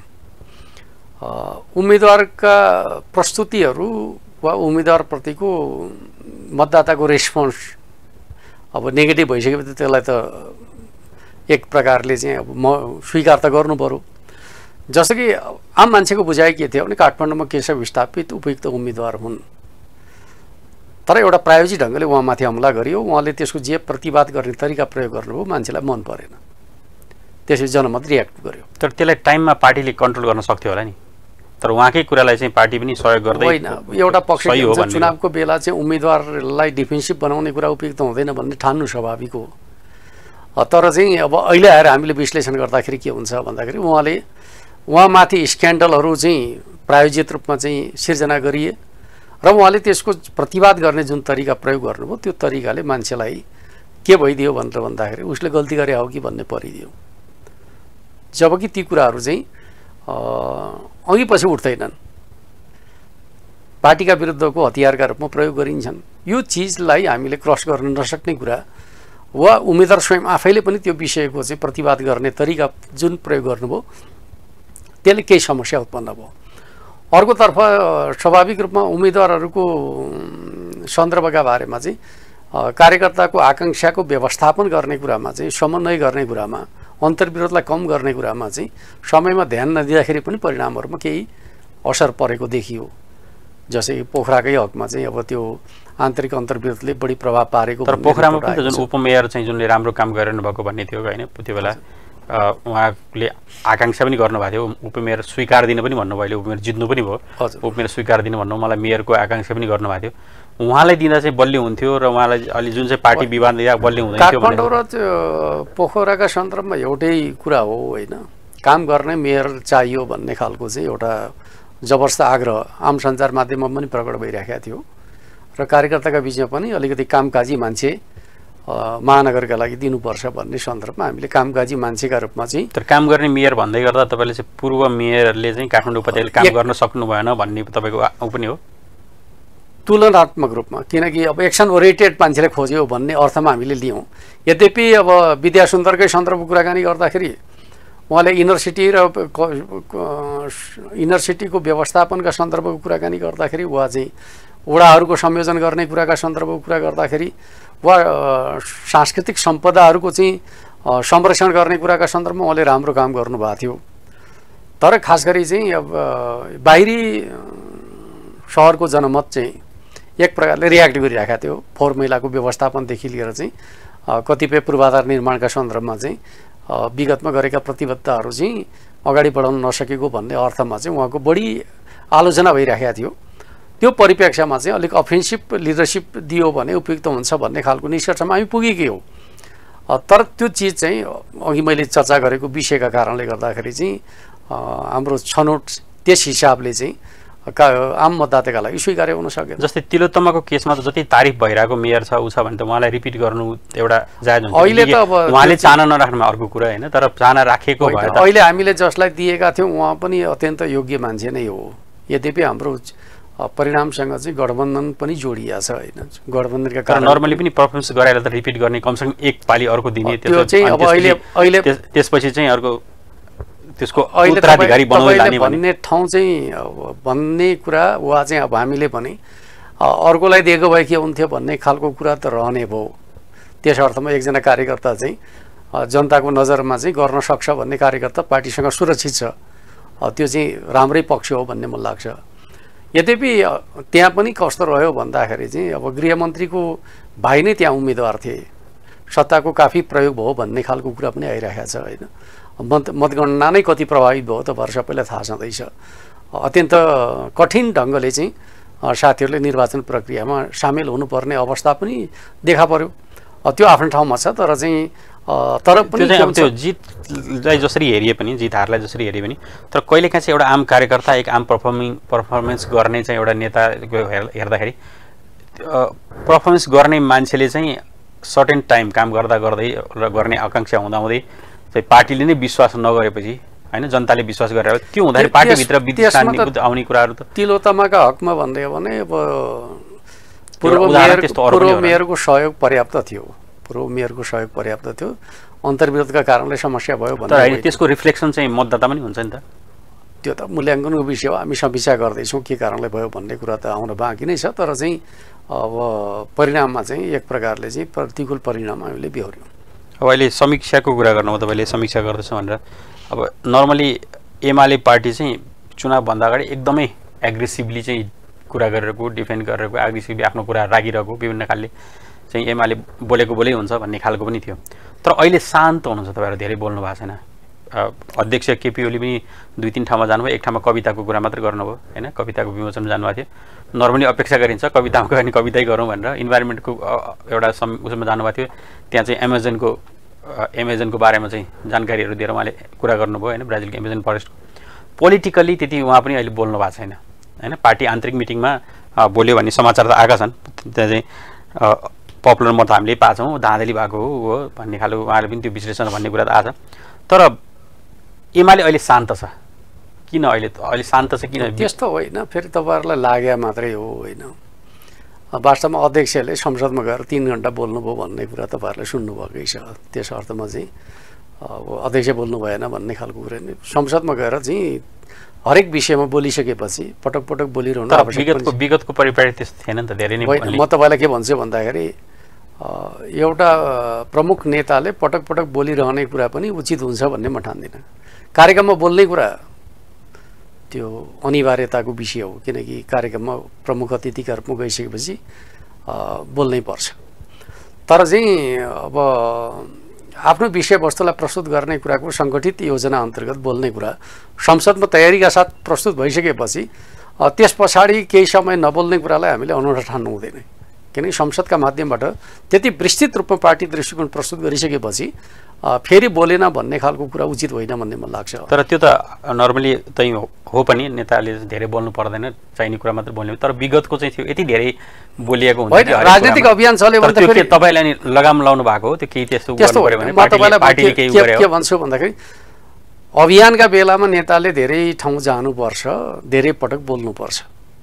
उम्मेदवारका प्रस्तुतिहरू वा उम्मेदवारप्रतिको मतदाताको रेस्पोन्स अब नेगेटिभ भइसकेपछि त्यसलाई त एक प्रकारले चाहिँ अब म स्वीकार त गर्नु पर्यो। जस्तो कि आम मान्छेको बुझाइ के थियो भने काठमाडौँमा केशव स्थापित उपयुक्त उम्मेदवार हुन्, तर एउटा प्रायोजित ढङ्गले उहाँमाथि हमला गरियो। उहाँले त्यसको जे प्रतिवाद गर्ने तरिका प्रयोग गर्नुभयो मान्छेलाई मन परेन, त्यसपछि जनमत रियाक्ट गर्यो। तर त्यसलाई टाइममा पार्टीले कन्ट्रोल गर्न सक्थ्यो होला नि, तर उहाँकै कुरालाई चाहिँ पार्टी पनि सहयोग गर्दै होइन। एउटा पक्ष चुनावको बेला चाहिँ उम्मेदवारलाई डिफेन्सिभ बनाउने कुरा उपयुक्त हुँदैन भन्ने ठान्नु स्वाभाविक हो। तर चाहिँ अब अहिले आएर हामीले विश्लेषण गर्दाखेरि के हुन्छ भन्दाखेरि उहाँले उहाँमाथि स्क्यान्डलहरू चाहिँ प्रायोजित रूपमा चाहिँ सिर्जना गरिए र उहाँले त्यसको प्रतिवाद गर्ने जुन तरिका प्रयोग गर्नुभयो त्यो तरिकाले मान्छेलाई के भइदियो भनेर भन्दाखेरि उसले गल्ती गरे हो कि भन्ने परिदियो। जबकि ती कुराहरू चाहिँ अघि पछि उठ्दैनन्, पार्टीका विरुद्धको हतियारका रूपमा प्रयोग गरिन्छन्। यो चिजलाई हामीले क्रस गर्न नसक्ने कुरा वा उम्मेदवार स्वयं आफैले पनि त्यो विषयको चाहिँ प्रतिवाद गर्ने तरिका जुन प्रयोग गर्नुभयो त्यसले केही समस्या उत्पन्न भयो। अर्कोतर्फ स्वाभाविक रूपमा उम्मेदवारहरूको सन्दर्भका बारेमा चाहिँ कार्यकर्ताको आकाङ्क्षाको व्यवस्थापन गर्ने कुरामा चाहिँ समन्वय गर्ने कुरामा अन्तर्विरोधलाई कम गर्ने कुरामा चाहिँ समयमा ध्यान नदिँदाखेरि पनि परिणामहरूमा केही असर परेको देखियो। जस्तै पोखराकै हकमा चाहिँ अब त्यो आन्तरिक अन्तर्विरोधले बढी प्रभाव पारेको। तर पोखरामा पनि जुन उपमेयर चाहिँ जुनले राम्रो काम गरिरहनु भएको भन्ने थियो होइन, त्यो बेला उहाँले आकाङ्क्षा पनि गर्नुभएको थियो उपमेयर स्वीकार दिन पनि भन्नुभयो। अहिले उपमेयर जित्नु पनि भयो, उपमेयर स्वीकार दिनु भन्नु मलाई मेयरको आकाङ्क्षा पनि गर्नुभएको थियो। उहाँलाई दिँदा चाहिँ बलियो हुन्थ्यो र उहाँलाई अलि जुन चाहिँ पार्टी विवाद दिँदा बलियो हुँदैन थियो। काठमाडौँ र त्यो पोखराका सन्दर्भमा एउटै कुरा हो होइन, काम गर्ने मेयर चाहियो भन्ने खालको चाहिँ एउटा जबरजस्त आग्रह आम सञ्चार माध्यममा पनि प्रकट भइरहेको थियो र कार्यकर्ताका बिचमा पनि अलिकति कामकाजी मान्छे महानगरका लागि दिनुपर्छ भन्ने सन्दर्भमा हामीले कामकाजी मान्छेका रूपमा चाहिँ। तर काम गर्ने मेयर भन्दै गर्दा तपाईँले चाहिँ पूर्व मेयरले चाहिँ काठमाडौँ उपत्यकाले काम गर्न सक्नु भएन भन्ने तपाईँको ऊ पनि हो तुलनात्मक रूपमा, किनकि अब एक्सन ओरिएन्टेड मान्छेले खोज्यो भन्ने अर्थमा हामीले लियौँ। यद्यपि अब विद्यासुन्दरकै सन्दर्भको कुराकानी गर्दाखेरि उहाँले इनर सिटी र इनर सिटीको व्यवस्थापनका सन्दर्भको कुराकानी गर्दाखेरि वा चाहिँ वडाहरूको संयोजन गर्ने कुराका सन्दर्भको कुरा गर्दाखेरि वा सांस्कृतिक सम्पदाहरूको चाहिँ संरक्षण गर्ने कुराका सन्दर्भमा उहाँले राम्रो काम गर्नुभएको थियो। तर खास गरी चाहिँ अब बाहिरी सहरको जनमत चाहिँ एक प्रकारले रियाक्ट गरिरहेको थियो फोहोर मैलाको व्यवस्थापनदेखि लिएर चाहिँ कतिपय पूर्वाधार निर्माणका सन्दर्भमा चाहिँ विगतमा गरेका प्रतिबद्धताहरू चाहिँ अगाडि बढाउन नसकेको भन्ने अर्थमा चाहिँ उहाँको बढी आलोचना भइरहेको थियो। त्यो परिप्रेक्ष्यमा चाहिँ अलिक अफेन्सिभ लिडरसिप दियो भने उपयुक्त हुन्छ भन्ने खालको निष्कर्षमा हामी पुगेकै हो। तर त्यो चिज चाहिँ अघि मैले चर्चा गरेको विषयका कारणले गर्दाखेरि चाहिँ हाम्रो छनौट त्यस हिसाबले चाहिँ आम मतदाताका लागि स्वीकार्य हुन सकेन। जस्तै तिलोत्तमाको केसमा त जति तारिफ भइरहेको मेयर छ उ छ भने त उहाँलाई रिपिट गर्नु एउटा जायज हुन्छ। अहिले त अब उहाँले चाहना नराख्नुमा अर्को कुरा होइन, तर चाहना राखेको भए त अहिले हामीले जसलाई दिएका थियौँ उहाँ पनि अत्यन्त योग्य मान्छे नै हो। यद्यपि हाम्रो परिणामसँग चाहिँ गठबन्धन पनि जोडिया छ होइन, गठबन्धनका कारण नर्मली पनि पर्फर्मेन्स गराएर त रिपिट गर्ने कमसेकम एक पाली अर्को दिने त्यो चाहिँ अब अहिले अहिले त्यसपछि चाहिँ अर्को त्यसको अहिले उत्तराधिकारी बनाउने भन्ने ठाउँ चाहिँ भन्ने कुरा वा चाहिँ अब हामीले पनि अर्कोलाई दिएको भए के हुन्थ्यो भन्ने खालको कुरा त रहने भयो। त्यस अर्थमा एकजना कार्यकर्ता चाहिँ जनताको नजरमा चाहिँ गर्न सक्छ भन्ने कार्यकर्ता पार्टीसँग सुरक्षित छ, त्यो चाहिँ राम्रै पक्ष हो भन्ने मलाई लाग्छ। यद्यपि त्यहाँ पनि कस्तो रह्यो भन्दाखेरि चाहिँ अब गृहमन्त्रीको भाइ नै त्यहाँ उम्मेदवार थिए, सत्ताको काफी प्रयोग भयो भन्ने खालको कुरा पनि आइरहेको छ होइन। मत मतगणना नै कति प्रभावित भयो तपाईँहरू सबैलाई थाहा छँदैछ। अत्यन्त कठिन ढङ्गले चाहिँ साथीहरूले निर्वाचन प्रक्रियामा सामेल हुनुपर्ने अवस्था पनि देखा पर्यो। त्यो आफ्नो ठाउँमा छ, तर चाहिँ तर पनि त्यो जितलाई जसरी हेरिए पनि जित हारलाई जसरी हेरिए पनि तर कहिलेकाहीँ चाहिँ एउटा आम कार्यकर्ता एक आम पर्फर्मिङ पर्फर्मेन्स गर्ने चाहिँ एउटा नेताको हेर्दाखेरि पर्फर्मेन्स गर्ने मान्छेले चाहिँ सर्टेन टाइम काम गर्दा गर्दै र गर्ने आकाङ्क्षा हुँदाहुँदै चाहिँ पार्टीले नै विश्वास नगरेपछि होइन जनताले विश्वास गरेर त्यो हुँदाखेरि पार्टीभित्र विद्युत आउने कुराहरू त तिलोत्तमाका हकमा भन्दै हो भने अब पूर्व मेयर पूर्व मेयरको सहयोग पर्याप्त थियो, पूर्व मेयरको सहयोग पर्याप्त थियो, अन्तर्विरोधका कारणले समस्या भयो भने त्यसको रिफ्लेक्सन चाहिँ मतदाता पनि हुन्छ नि त। त्यो त मूल्याङ्कनको विषय हो, हामी समीक्षा गर्दैछौँ के कारणले भयो भन्ने कुरा त आउन बाँकी नै छ। तर चाहिँ अब परिणाममा चाहिँ एक प्रकारले चाहिँ प्रतिकूल परिणाम हामीले बेहोर्यौँ। अब अहिले समीक्षाको कुरा गर्नुभयो, तपाईँले समीक्षा गर्दैछ भनेर। अब नर्मली एमाले पार्टी चाहिँ चुनावभन्दा अगाडि एकदमै एग्रेसिभली चाहिँ कुरा गरिरहेको, डिफेन्ड गरिरहेको, एग्रेसिभली आफ्नो कुरा राखिरहेको, विभिन्न खालले चाहिँ एमाले बोलेको बोलै हुन्छ भन्ने खालको पनि थियो। तर अहिले शान्त हुनुहुन्छ, तपाईँहरू धेरै बोल्नु भएको छैन। अध्यक्ष केपी ओली पनि दुई तिन ठाउँमा जानुभयो, एक ठाउँमा कविताको कुरा मात्रै गर्नुभयो होइन, कविताको विमोचन जानुभएको थियो। नर्मली अपेक्षा गरिन्छ कवितामा गयो भने कवितै गरौँ भनेर। इन्भाइरोमेन्टको एउटा सम उसमा जानुभएको थियो, त्यहाँ चाहिँ एमाजोनको एमाजोनको बारेमा चाहिँ जानकारीहरू दिएर उहाँले कुरा गर्नुभयो होइन, ब्राजिलको एमाजोन फरेस्टको। पोलिटिकल्ली त्यति उहाँ पनि अहिले बोल्नु भएको छैन होइन। पार्टी आन्तरिक मिटिङमा बोल्यो भन्ने समाचार त आएका छन्, त्यहाँ चाहिँ पपुलर मत हामीले पाछौँ, धाँधली भएको हो भन्ने खालको उहाँले पनि त्यो विश्लेषण भन्ने कुरा त आएको छ। तर एमाले अहिले शान्त छ किन? अहिले अहिले शान्त छ किन? त्यस्तो होइन, फेरि तपाईँहरूलाई लाग्या मात्रै हो होइन। वास्तवमा अध्यक्षले संसदमा गएर तिन घन्टा बोल्नुभयो भन्ने कुरा तपाईँहरूले सुन्नुभएकै छ। त्यस अर्थमा चाहिँ अब अध्यक्ष बोल्नु भएन भन्ने खालको कुरा नि, संसदमा गएर चाहिँ हरेक विषयमा बोलिसकेपछि पटक पटक बोलिरहनु विगतको विगतको परिपाटी त्यस्तो थिएन नि त धेरै नै। म तपाईँलाई के भन्छु भन्दाखेरि एउटा प्रमुख नेताले पटक पटक बोलिरहने कुरा पनि उचित हुन्छ भन्ने म ठान्दिनँ। कार्यक्रममा बोल्ने कुरा त्यो अनिवार्यताको विषय हो, किनकि कार्यक्रममा प्रमुख अतिथिका रूपमा गइसकेपछि बोल्नै पर्छ। तर चाहिँ अब आफ्नो विषयवस्तुलाई प्रस्तुत गर्ने कुराको सङ्गठित योजना अन्तर्गत बोल्ने कुरा संसदमा तयारीका साथ प्रस्तुत भइसकेपछि त्यस पछाडि केही समय नबोल्ने कुरालाई हामीले अनौठो ठान्नु हुँदैन, किनकि संसदका माध्यमबाट त्यति विस्तृत रूपमा पार्टी दृष्टिकोण प्रस्तुत गरिसकेपछि फेरि बोलेन भन्ने खालको कुरा उचित होइन भन्ने मलाई लाग्छ। तर त्यो त नर्मली त्यही हो पनि, नेताले धेरै बोल्नु पर्दैन, चाहिने कुरा मात्र बोल्ने। तर विगतको चाहिँ थियो यति धेरै बोलिएको हुन्छ, राजनीतिक अभियान चल्यो भने फेरि तपाईँलाई नि लगाम लाउनु भएको हो, त्यो केही त्यस्तो गर्नु पर्यो भने पार्टीले केही गर्यो। के भन्छु भन्दाखेरि अभियानका बेलामा नेताले धेरै ठाउँ जानुपर्छ, धेरै पटक बोल्नुपर्छ,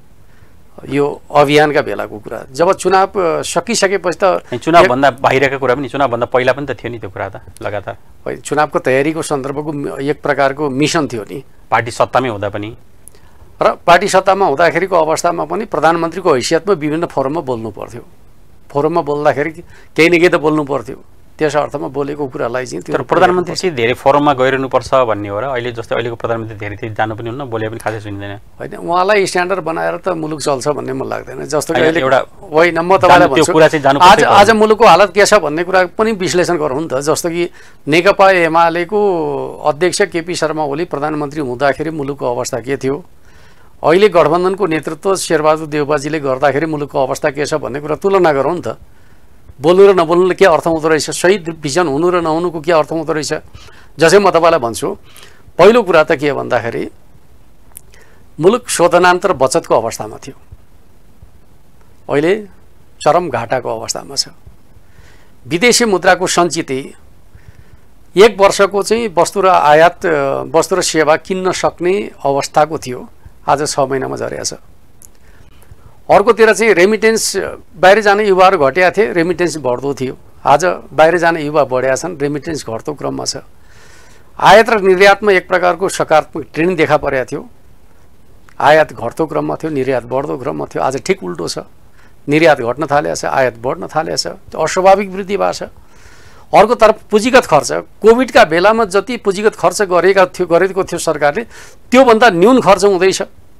यो अभियानका बेलाको कुरा। जब चुनाव सकिसकेपछि त चुनावभन्दा बाहिरका कुरा पनि, चुनावभन्दा पहिला पनि त थियो नि त्यो कुरा त लगातार। चुनावको तयारीको सन्दर्भको एक प्रकारको मिसन थियो नि, पार्टी सत्तामै हुँदा पनि र पार्टी सत्तामा हुँदाखेरिको अवस्थामा पनि प्रधानमन्त्रीको हैसियतमा विभिन्न फोरममा बोल्नु पर्थ्यो। फोरममा बोल्दाखेरि केही न केही त बोल्नु पर्थ्यो, त्यस अर्थमा बोलेको कुरालाई चाहिँ तर प्रधानमन्त्री चाहिँ धेरै फोरममा गइरहनुपर्छ भन्ने हो र अहिले जस्तै अहिलेको प्रधानमन्त्री धेरै धेरै जानु पनि हुन्न, बोले पनि खासै सुनिँदैन होइन। उहाँलाई स्ट्यान्डर्ड बनाएर त मुलुक चल्छ भन्ने मलाई लाग्दैन। जस्तो कि अहिले एउटा होइन, म तपाईँलाई भन्छु आज आज मुलुकको हालत के छ भन्ने कुरा पनि विश्लेषण गरौँ नि त। जस्तो कि नेकपा एमालेको अध्यक्ष केपी शर्मा ओली प्रधानमन्त्री हुँदाखेरि मुलुकको अवस्था के थियो, अहिले गठबन्धनको नेतृत्व शेरबहादुर देउबाजीले गर्दाखेरि मुलुकको अवस्था के छ भन्ने कुरा तुलना गरौँ नि त। बोल्नु र नबोल्नुले के अर्थ हुँदो रहेछ, सही भिजन हुनु र नहुनुको के अर्थ हुँदो रहेछ। जसै म तपाईँलाई भन्छु, पहिलो कुरा त के भन्दाखेरि मुलुक शोधनान्तर बचतको अवस्थामा थियो, अहिले चरम घाटाको अवस्थामा छ। विदेशी मुद्राको सञ्चित एक वर्षको चाहिँ वस्तु र आयात वस्तु र सेवा किन्न सक्ने अवस्थाको थियो, आज छ महिनामा झरेको छ। अर्कोतिर चाहिँ रेमिटेन्स बाहिर जाने युवाहरू घटेका थिए, रेमिटेन्स बढ्दो थियो। आज बाहिर जाने युवा बढेका छन्, रेमिटेन्स घट्दो क्रममा छ। आयात र निर्यातमा एक प्रकारको सकारात्मक ट्रेन्ड देखा परेको थियो, आयात घट्दो क्रममा थियो, निर्यात बढ्दो क्रममा थियो। आज ठिक उल्टो छ, निर्यात घट्न थालेको छ, आयात बढ्न थालेको छ। त्यो अस्वाभाविक वृद्धि भएको छ। अर्कोतर्फ पुँजीगत खर्च, कोभिडका बेलामा जति पुँजीगत खर्च गरेका थियो गरेको थियो सरकारले, त्योभन्दा न्यून खर्च हुँदैछ।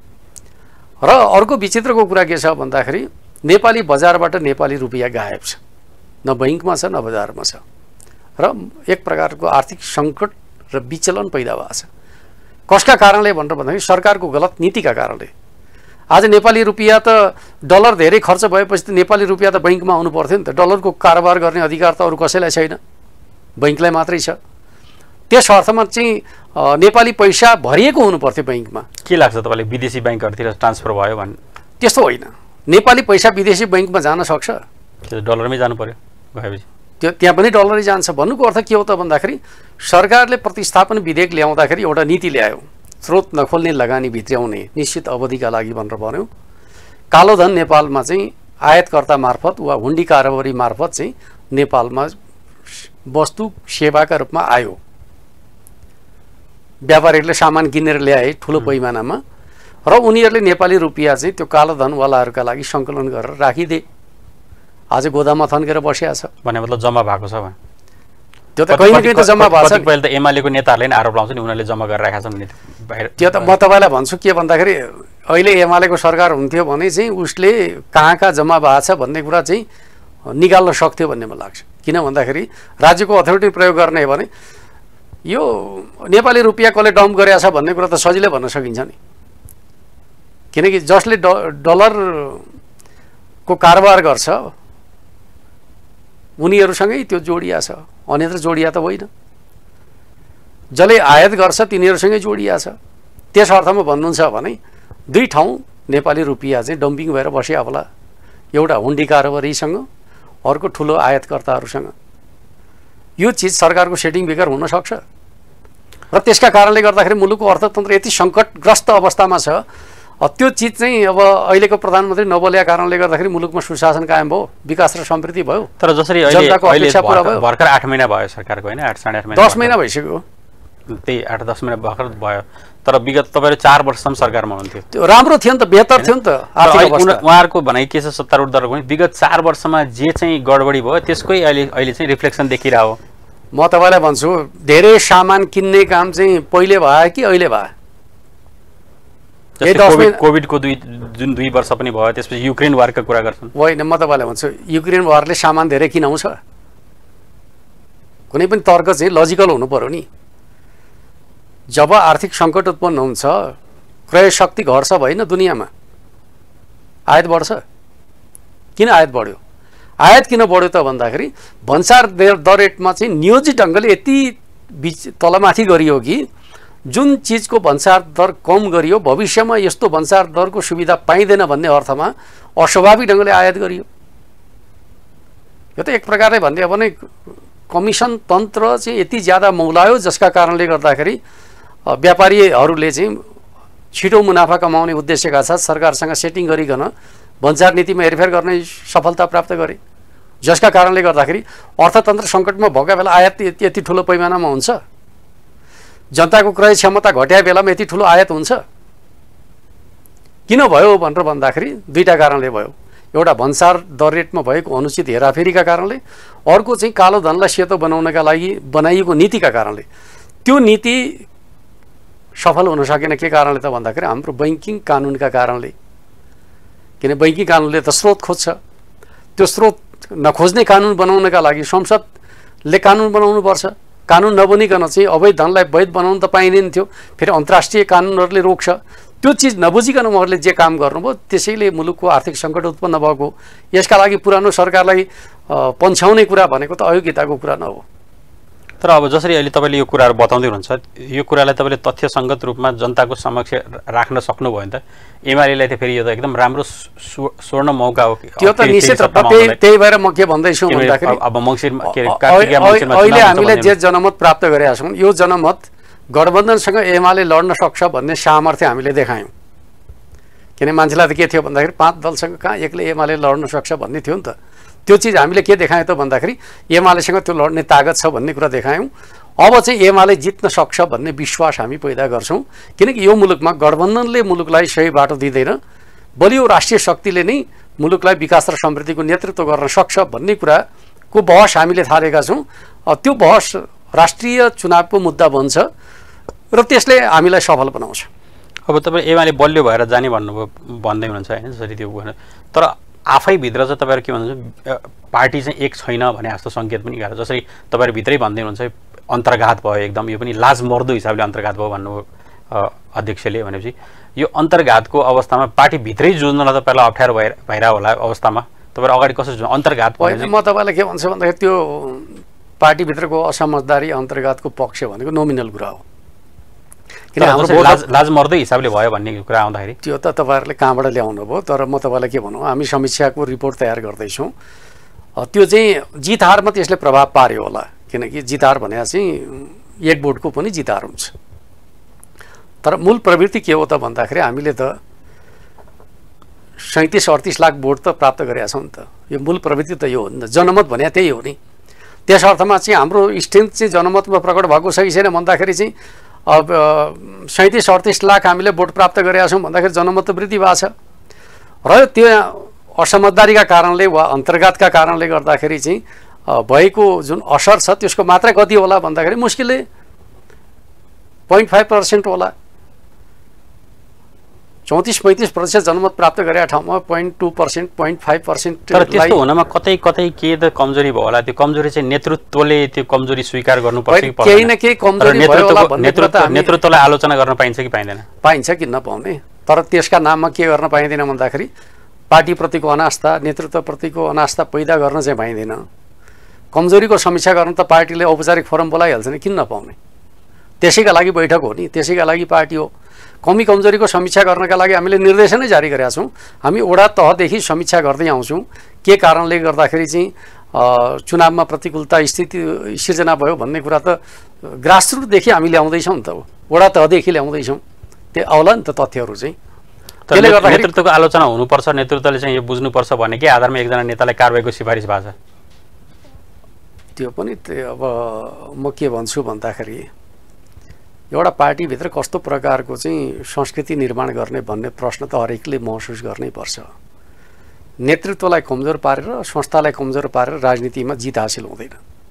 र अर्को विचित्रको कुरा के छ भन्दाखेरि नेपाली बजारबाट नेपाली रुपियाँ गायब छ, न बैङ्कमा छ न बजारमा छ। र एक प्रकारको आर्थिक सङ्कट र विचलन पैदा भएको छ। कसका कारणले भनेर भन्दाखेरि सरकारको गलत नीतिका कारणले। आज नेपाली रुपियाँ त डलर धेरै खर्च भएपछि त नेपाली रुपियाँ त बैङ्कमा आउनु पर्थ्यो नि त। डलरको कारोबार गर्ने अधिकार त अरू कसैलाई छैन, बैङ्कलाई मात्रै छ। त्यस अर्थमा चाहिँ नेपाली पैसा भरिएको हुनु पर्थ्यो बैङ्कमा। के लाग्छ तपाईँले, विदेशी बैङ्कहरूतिर ट्रान्सफर भयो भने? त्यस्तो होइन, नेपाली पैसा विदेशी बैङ्कमा जान सक्छ, डलरमै जानु पर्यो गएपछि। त्यो त्यहाँ पनि डलरै जान्छ। भन्नुको अर्थ के हो त भन्दाखेरि सरकारले प्रतिस्थापन विधेयक ल्याउँदाखेरि एउटा नीति ल्यायो, स्रोत नखोल्ने लगानी भित्र्याउने निश्चित अवधिका लागि भनेर भन्यो। कालोधन नेपालमा चाहिँ आयातकर्ता मार्फत वा हुन्डी कारोबारी मार्फत चाहिँ नेपालमा वस्तु सेवाका रूपमा आयो। व्यापारीहरूले सामान किनेर ल्याए ठुलो पैमानामा, र उनीहरूले नेपाली रुपियाँ चाहिँ त्यो कालोधनवालाहरूका लागि सङ्कलन गरेर राखिदिए। आज गोदाममा थन्केर बसिया छ भने मतलब जम्मा भएको छ भने त्यो त कहीँ न कहीँ त जम्मा भएको छ। पहिले त एमालेको नेताहरूले नि आरोप लाउँछ नि उनीहरूले जम्मा गरेर राखेका छन् बाहिर। त्यो त म तपाईँलाई भन्छु के भन्दाखेरि अहिले एमालेको सरकार हुन्थ्यो भने चाहिँ उसले कहाँ कहाँ जम्मा भएको छ भन्ने कुरा चाहिँ निकाल्न सक्थ्यो भन्ने मलाई लाग्छ। किन भन्दाखेरि राज्यको अथोरिटी प्रयोग गर्ने हो भने यो नेपाली रुपियाँ कसले डम्प गरेछ भन्ने कुरा त सजिलै भन्न सकिन्छ नि। किनकि जसले ड डलरको कारोबार गर्छ उनीहरूसँगै त्यो जोडिया छ, अन्यत्र जोडिया त होइन। जसले आयात गर्छ तिनीहरूसँगै जोडिया छ। त्यस अर्थमा भन्नुहुन्छ भने दुई ठाउँ नेपाली रुपियाँ चाहिँ डम्पिङ भएर बसिया होला, एउटा हुन्डी कारोबारीसँग, अर्को ठुलो आयातकर्ताहरूसँग। यो चिज सरकारको सेटिङ बेगर हुन सक्छ र त्यसका कारणले गर्दाखेरि मुलुकको अर्थतन्त्र यति सङ्कटग्रस्त अवस्थामा छ। त्यो चिज चाहिँ अब अहिलेको प्रधानमन्त्री नबोलेका कारणले गर्दाखेरि मुलुकमा सुशासन कायम भयो, विकास र समृद्धि भयो। तर जसरी भर्खर आठ महिना भयो सरकारको होइन, आठ साढे आठ महिना दस महिना भइसक्यो, त्यही आठ दस महिना भर्खर भयो। तर विगत तपाईँले चार वर्षसम्म सरकारमा हुनुहुन्थ्यो, त्यो राम्रो थियो नि त, बेहतर थियो नि त। उहाँहरूको भनाइ के छ सत्तारूढ दलको पनि विगत चार वर्षमा जे चाहिँ गडबडी भयो त्यसकै अहिले अहिले चाहिँ रिफ्लेक्सन देखिरहेको। म तपाईँलाई भन्छु धेरै सामान किन्ने काम चाहिँ पहिले भयो कि अहिले भयो? कोभिडको दुई जुन दुई वर्ष पनि भयो, त्यसपछि युक्रेन वारका कुरा गर्छन्। होइन, म तपाईँलाई भन्छु युक्रेन वारले सामान धेरै किन आउँछ? कुनै पनि तर्क चाहिँ लजिकल हुनु पर्यो नि। जब आर्थिक सङ्कट उत्पन्न हुन्छ क्रय शक्ति घट्छ भएन दुनियाँमा, आयात बढ्छ। किन आयात बढ्यो? आयात किन बढ्यो त भन्दाखेरि भन्सार दर रेटमा चाहिँ नियोजित ढङ्गले यति बिच तलमाथि गरियो कि जुन चिजको भन्सार दर कम गरियो भविष्यमा यस्तो भन्सार दरको सुविधा पाइँदैन भन्ने अर्थमा अस्वाभाविक ढङ्गले आयात गरियो। यो त एक प्रकारले भन्ने हो भने कमिसन तन्त्र चाहिँ यति ज्यादा मौलायो जसका कारणले गर्दाखेरि व्यापारीहरूले चाहिँ छिटो मुनाफा कमाउने उद्देश्यका साथ सरकारसँग सेटिङ गरिकन भन्सार नीतिमा हेरफेर गर्ने सफलता प्राप्त गरे, जसका कारणले गर्दाखेरि अर्थतन्त्र सङ्कटमा भएका बेला आयात यति ठुलो पैमानामा हुन्छ। जनताको क्रय क्षमता घट्या बेलामा यति ठुलो आयात हुन्छ। किन भयो भनेर भन्दाखेरि दुईटा कारणले भयो। एउटा भन्सार दर रेटमा भएको अनुचित हेराफेरीका कारणले, अर्को चाहिँ कालो धनलाई सेतो बनाउनका लागि बनाइएको नीतिका कारणले। त्यो नीति सफल हुन सकेन के कारणले त भन्दाखेरि हाम्रो बैङ्किङ कानुनका कारणले। किन बैङ्किङ कानुनले त स्रोत खोज्छ, त्यो स्रोत नखोज्ने कानुन बनाउनका लागि संसदले कानुन बनाउनुपर्छ। कानुन नबनिकन चाहिँ अवैध धनलाई वैध बनाउनु त पाइँदैन थियो, फेरि अन्तर्राष्ट्रिय कानुनहरूले रोक्छ। त्यो चिज नबुझिकन उहाँहरूले जे काम गर्नुभयो त्यसैले मुलुकको आर्थिक सङ्कट उत्पन्न भएको। यसका लागि पुरानो सरकारलाई पन्छाउने कुरा भनेको त अयोग्यताको कुरा न हो। तर अब जसरी अहिले तपाईँले यो कुराहरू बताउँदै हुनुहुन्छ, यो कुरालाई तपाईँले तथ्यसङ्गत रूपमा जनताको समक्ष राख्न सक्नुभयो भने त एमालेलाई त फेरि यो त एकदम राम्रो स्वर्ण मौका हो। त्यो त निश्चित रूपमा त्यही त्यही भएर म के भन्दैछु भन्दाखेरि अब मङ्सिरमा अहिले हामीले जे जनमत प्राप्त गरेका छौँ, यो जनमत गठबन्धनसँग एमाले लड्न सक्छ भन्ने सामर्थ्य हामीले देखायौँ। किन मान्छेलाई त के थियो भन्दाखेरि पाँच दलसँग कहाँ एक्लै एमाले लड्न सक्छ भन्ने थियो नि त। त्यो चिज हामीले के देखायौँ त भन्दाखेरि एमालेसँग त्यो लड्ने तागत छ भन्ने कुरा देखायौँ। अब चाहिँ एमाले जित्न सक्छ भन्ने विश्वास हामी पैदा गर्छौँ, किनकि यो मुलुकमा गठबन्धनले मुलुकलाई सही बाटो दिँदैन, बलियो राष्ट्रिय शक्तिले नै मुलुकलाई विकास र समृद्धिको नेतृत्व गर्न सक्छ भन्ने कुराको बहस हामीले थालेका छौँ। त्यो बहस राष्ट्रिय चुनावको मुद्दा बन्छ र त्यसले हामीलाई सफल बनाउँछ। अब तपाईँ एमाले बलियो भएर जाने भन्नुभयो भन्दै हुनुहुन्छ होइन, जसरी त्यो तर आफैभित्र चाहिँ तपाईँहरू के भन्नुहुन्छ, पार्टी चाहिँ एक छैन भने जस्तो सङ्केत पनि गरे। जसरी तपाईँहरू भित्रै भन्दै हुनुहुन्छ अन्तर्घात भयो, एकदम यो पनि लाजमर्दो हिसाबले अन्तर्घात भयो भन्नुभयो अध्यक्षले। भनेपछि यो अन्तर्घातको अवस्थामा पार्टीभित्रै जुझ्नलाई त पहिला अप्ठ्यारो भएर भइरह होला अवस्थामा तपाईँहरू अगाडि कसरी जुझ्नु अन्तर्घात? म तपाईँलाई के भन्छु भन्दाखेरि त्यो पार्टीभित्रको असमझदारी अन्तर्घातको पक्ष भनेको नोमिनल कुरा हो। लाजमर्दो हिसाबले भयो भन्ने कुरा आउँदाखेरि त्यो त तपाईँहरूले कहाँबाट ल्याउनु भयो। तर म तपाईँलाई के भनौँ, हामी समीक्षाको रिपोर्ट तयार गर्दैछौँ। त्यो चाहिँ जित हारमा त्यसले प्रभाव पार्यो होला, किनकि जित हार भने चाहिँ एक भोटको पनि जित हार हुन्छ। तर मूल प्रवृत्ति के हो त भन्दाखेरि हामीले त सैँतिस अडतिस लाख भोट त प्राप्त गरेका छौँ नि त। यो मूल प्रवृत्ति त यो हो नि त, जनमत भने त्यही हो नि। त्यस अर्थमा चाहिँ हाम्रो स्ट्रेन्थ चाहिँ जनमतमा प्रकट भएको सही छैन भन्दाखेरि चाहिँ अब सैँतिस अडतिस लाख हामीले भोट प्राप्त गरेका छौँ भन्दाखेरि जनमत वृद्धि भएको छ र त्यो असमझदारीका कारणले वा अन्तर्घातका कारणले गर्दाखेरि चाहिँ भएको जुन असर छ त्यसको मात्रा कति होला भन्दाखेरि मुस्किलले पोइन्ट फाइभ पर्सेन्ट होला। चौतिस पैँतिस प्रतिशत जनमत प्राप्त गरेका ठाउँमा point two percent point five percent. तर त्यस्तो हुनमा कतै कतै के त कमजोरी भयो होला। त्यो कमजोरी चाहिँ नेतृत्वले त्यो कमजोरी स्वीकार गर्नुपर्छ कि पर्दैन? केही न केही कमजोरी भयो होला भन्ने कुरा त नेतृत्वलाई आलोचना गर्न पाइन्छ कि पाइँदैन? पाइन्छ किन नपाउने। तर त्यसका नाममा के गर्न पाइँदैन भन्दाखेरि पार्टीप्रतिको अनास्था, नेतृत्वप्रतिको अनास्था पैदा गर्न चाहिँ पाइँदैन। कमजोरीको समीक्षा गर्न त पार्टीले औपचारिक फोरम बोलाइहाल्छ नि, किन नपाउने? त्यसैका लागि बैठक हो नि, त्यसैका लागि पार्टी हो। कमी कमजोरीको समीक्षा गर्नका लागि हामीले निर्देशनै जारी गरेका छौँ। हामी वडा तहदेखि समीक्षा गर्दै आउँछौँ के कारणले गर्दाखेरि चाहिँ चुनावमा प्रतिकूलता स्थिति सिर्जना भयो भन्ने कुरा त ग्रासरुटदेखि हामी ल्याउँदैछौँ नि त, वडा तहदेखि ल्याउँदैछौँ। त्यो आउला नि त तथ्यहरू चाहिँ। त्यसले गर्दा नेतृत्वको आलोचना हुनुपर्छ, नेतृत्वले चाहिँ यो बुझ्नुपर्छ भन्ने के आधारमा एकजना नेतालाई कारबाहीको सिफारिस भएको छ? त्यो पनि अब म के भन्छु भन्दाखेरि एउटा पार्टीभित्र कस्तो प्रकारको चाहिँ संस्कृति निर्माण गर्ने भन्ने प्रश्न त हरेकले महसुस गर्नै पर्छ। नेतृत्वलाई कमजोर पारेर संस्थालाई कमजोर पारेर राजनीतिमा जित हासिल हुँदैन।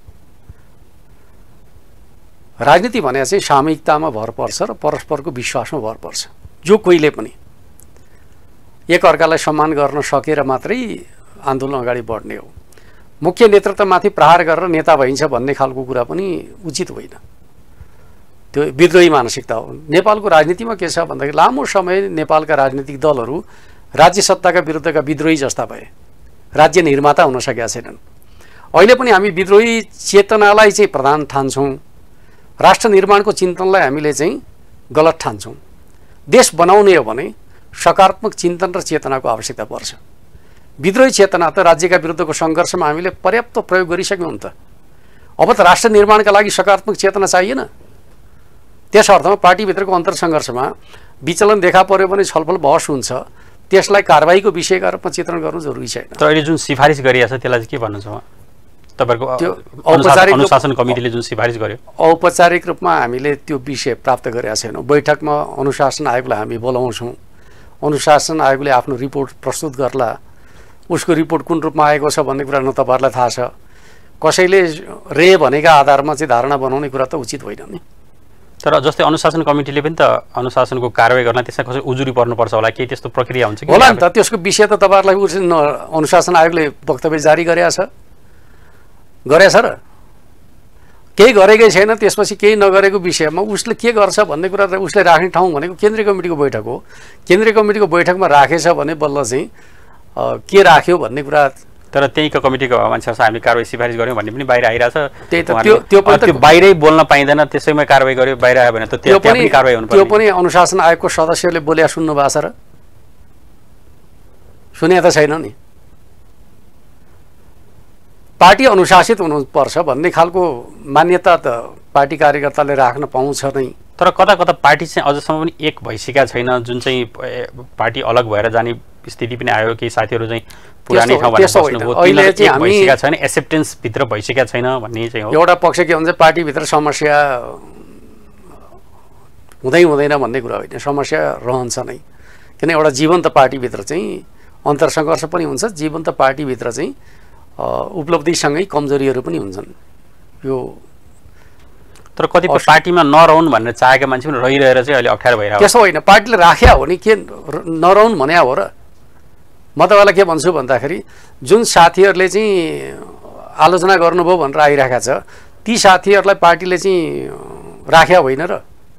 राजनीति भने चाहिँ सामूहिकतामा भर पर्छ र परस्परको विश्वासमा भर पर्छ। जो कोहीले पनि एकअर्कालाई सम्मान गर्न सकेर मात्रै आन्दोलन अगाडि बढ्ने हो। मुख्य नेतृत्वमाथि प्रहार गरेर नेता भइन्छ भन्ने खालको कुरा पनि उचित होइन। त्यो विद्रोही मानसिकता हो। नेपालको राजनीतिमा के छ भन्दाखेरि लामो समय नेपालका राजनीतिक दलहरू राज्य सत्ताका विरुद्धका विद्रोही जस्ता भए, राज्य निर्माता हुन सकेका छैनन्। अहिले पनि हामी विद्रोही चेतनालाई चाहिँ प्रधान ठान्छौँ, राष्ट्र निर्माणको चिन्तनलाई हामीले चाहिँ गलत ठान्छौँ। देश बनाउने हो भने सकारात्मक चिन्तन र चेतनाको आवश्यकता पर्छ। विद्रोही चेतना त राज्यका विरुद्धको सङ्घर्षमा हामीले पर्याप्त प्रयोग गरिसक्यौँ नि त। अब त राष्ट्र निर्माणका लागि सकारात्मक चेतना चाहिएन। त्यस अर्थमा पार्टीभित्रको अन्तरसङ्घर्षमा विचलन देखा पर्यो भने छलफल बहस हुन्छ, त्यसलाई कारबाहीको विषयका रूपमा चित्रण गर्नु जरुरी छैन। तर अहिले जुन सिफारिस गरिएको छ त्यसलाई चाहिँ के भन्नुहुन्छ तपाईँको? त्यो औपचारिक अनुशासन कमिटीले जुन सिफारिस गर्यो, औपचारिक रूपमा हामीले त्यो विषय प्राप्त गरेका छैनौँ। बैठकमा अनुशासन आयोगलाई हामी बोलाउँछौँ। अनुशासन आयोगले आफ्नो रिपोर्ट प्रस्तुत गर्ला। उसको रिपोर्ट कुन रूपमा आएको छ भन्ने कुरा न तपाईँहरूलाई थाहा छ। कसैले रे भनेका आधारमा चाहिँ धारणा बनाउने कुरा त उचित होइन नि। तर जस्तै अनुशासन कमिटीले पनि त अनुशासनको कारबाही गर्न त्यसमा कसै उजुरी पर्नुपर्छ होला, केही त्यस्तो प्रक्रिया हुन्छ कि? होला नि त। त्यसको विषय त तपाईँहरूलाई अनुशासन आयोगले वक्तव्य जारी गरेका छ गरेछ र केही गरेकै छैन, त्यसपछि केही नगरेको विषयमा उसले के गर्छ भन्ने कुरा उसले राख्ने ठाउँ भनेको केन्द्रीय कमिटीको बैठक हो। केन्द्रीय कमिटीको बैठकमा राखेछ भने बल्ल चाहिँ के राख्यो भन्ने कुरा। तर त्यहीको कमिटीको मान्छेहरूसँग हामीले कारवाही सिफारिस गऱ्यौँ भन्ने पनि बाहिर आइरहेछ। त्यही त त्यो त्यो त्यो बाहिरै बोल्न पाइँदैन, त्यसैमा कारवाही गर्यो, बाहिर आयो भने त त्यो पनि कारवाही हुनुपर्छ। त्यो पनि अनुशासन आयोगको सदस्यले बोल्या सुन्नु भएको छ र? सुने त छैन नि। पार्टी अनुशासित हुनुपर्छ भन्ने खालको मान्यता त पार्टी कार्यकर्ताले राख्न पाउँछ नै। तर कता कता पार्टी चाहिँ अझसम्म पनि एक भइसकेका छैन, जुन चाहिँ पार्टी अलग भएर जाने स्थिति पनि आयो। केही साथीहरू चाहिँ पुरानै ठाउँमा बस्नुभयो, अहिले चाहिँ हामी भइसकेका छैन, एक्सेप्टेन्स भित्र भइसकेका छैन भन्ने चाहिँ हो। एउटा पक्ष के भन्छ पार्टीभित्र समस्या हुँदै हुँदैन भन्ने कुरा होइन, समस्या रहन्छ नै। किन एउटा जीवन्त पार्टीभित्र चाहिँ अन्तरसङ्घर्ष पनि हुन्छ, जीवन्त पार्टीभित्र चाहिँ उपलब्धिसँगै कमजोरीहरू पनि हुन्छन्। यो तर कतिपय पार्टीमा नरहन् भनेर चाहेका मान्छे पनि रहिरहेर चाहिँ अहिले अप्ठ्यारो भइरहेको। त्यसो होइन, पार्टीले राख्या हो नि, के नरहन् भने हो र? म तपाईँलाई के भन्छु भन्दाखेरि जुन साथीहरूले चाहिँ आलोचना गर्नुभयो भनेर आइरहेको छ, ती साथीहरूलाई पार्टीले चाहिँ राख्या होइन र?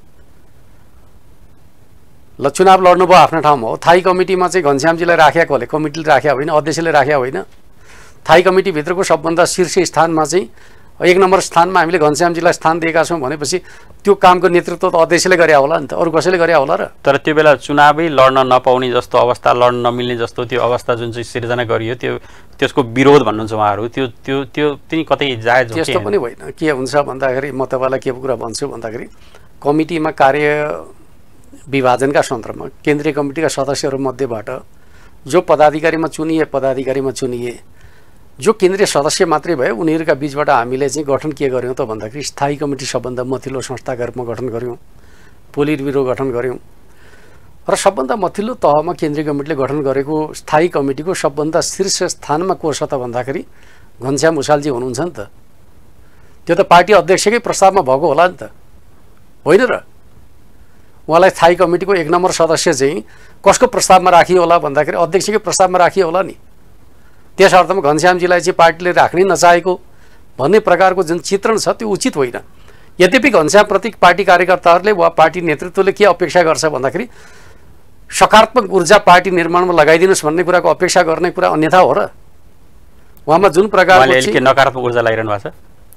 ल चुनाव लड्नुभयो आफ्नो ठाउँमा हो, थाई कमिटीमा चाहिँ घनश्यामजीलाई राख्या कसले? कमिटीले राख्या होइन, अध्यक्षले राख्या होइन। थाई कमिटीभित्रको सबभन्दा शीर्ष स्थानमा चाहिँ एक नम्बर स्थानमा हामीले घनश्यामजीलाई स्थान दिएका छौँ भनेपछि त्यो कामको नेतृत्व त अध्यक्षले गरे होला नि त, अरू कसैले गरे होला र? तर त्यो बेला चुनावै लड्न नपाउने जस्तो अवस्था, लड्न नमिल्ने जस्तो त्यो अवस्था जुन चाहिँ सिर्जना गरियो, त्यो त्यसको विरोध भन्नुहुन्छ उहाँहरू, त्यो त्यो त्यो पनि कतै जायज हो? त्यस्तो पनि होइन। के हुन्छ भन्दाखेरि म तपाईँलाई के कुरा भन्छु भन्दाखेरि कमिटीमा कार्य विभाजनका सन्दर्भमा केन्द्रीय कमिटीका सदस्यहरूमध्येबाट जो पदाधिकारीमा चुनिए पदाधिकारीमा चुनिए जो केन्द्रीय सदस्य मात्रै भयो, उनीहरूका बिचबाट हामीले चाहिँ गठन के गर्यौँ त भन्दाखेरि स्थायी कमिटी सबभन्दा मथिल्लो संस्थाका रूपमा गठन गऱ्यौँ, पोलिट ब्युरो गठन गऱ्यौँ र सबभन्दा मथिल्लो तहमा केन्द्रीय कमिटीले गठन गरेको स्थायी कमिटीको सबभन्दा शीर्ष स्थानमा को छ त भन्दाखेरि घनश्याम उसालजी हुनुहुन्छ नि त। त्यो त पार्टी अध्यक्षकै प्रस्तावमा भएको होला नि त, होइन र? उहाँलाई स्थायी कमिटीको एक नम्बर सदस्य चाहिँ कसको प्रस्तावमा राखियो होला भन्दाखेरि अध्यक्षकै प्रस्तावमा राखियो होला नि। त्यस अर्थमा घनश्यामजीलाई चाहिँ पार्टीले राख्नै नचाहेको भन्ने प्रकारको जुन चित्रण छ त्यो उचित होइन। यद्यपि घनश्यामप्रति पार्टी कार्यकर्ताहरूले वा पार्टी नेतृत्वले के अपेक्षा गर्छ भन्दाखेरि सकारात्मक ऊर्जा पार्टी निर्माणमा लगाइदिनुहोस् भन्ने कुराको अपेक्षा गर्ने कुरा अन्यथा हो र? उहाँमा जुन प्रकारको नकारात्मक ऊर्जा लगाइरहनु भएको छ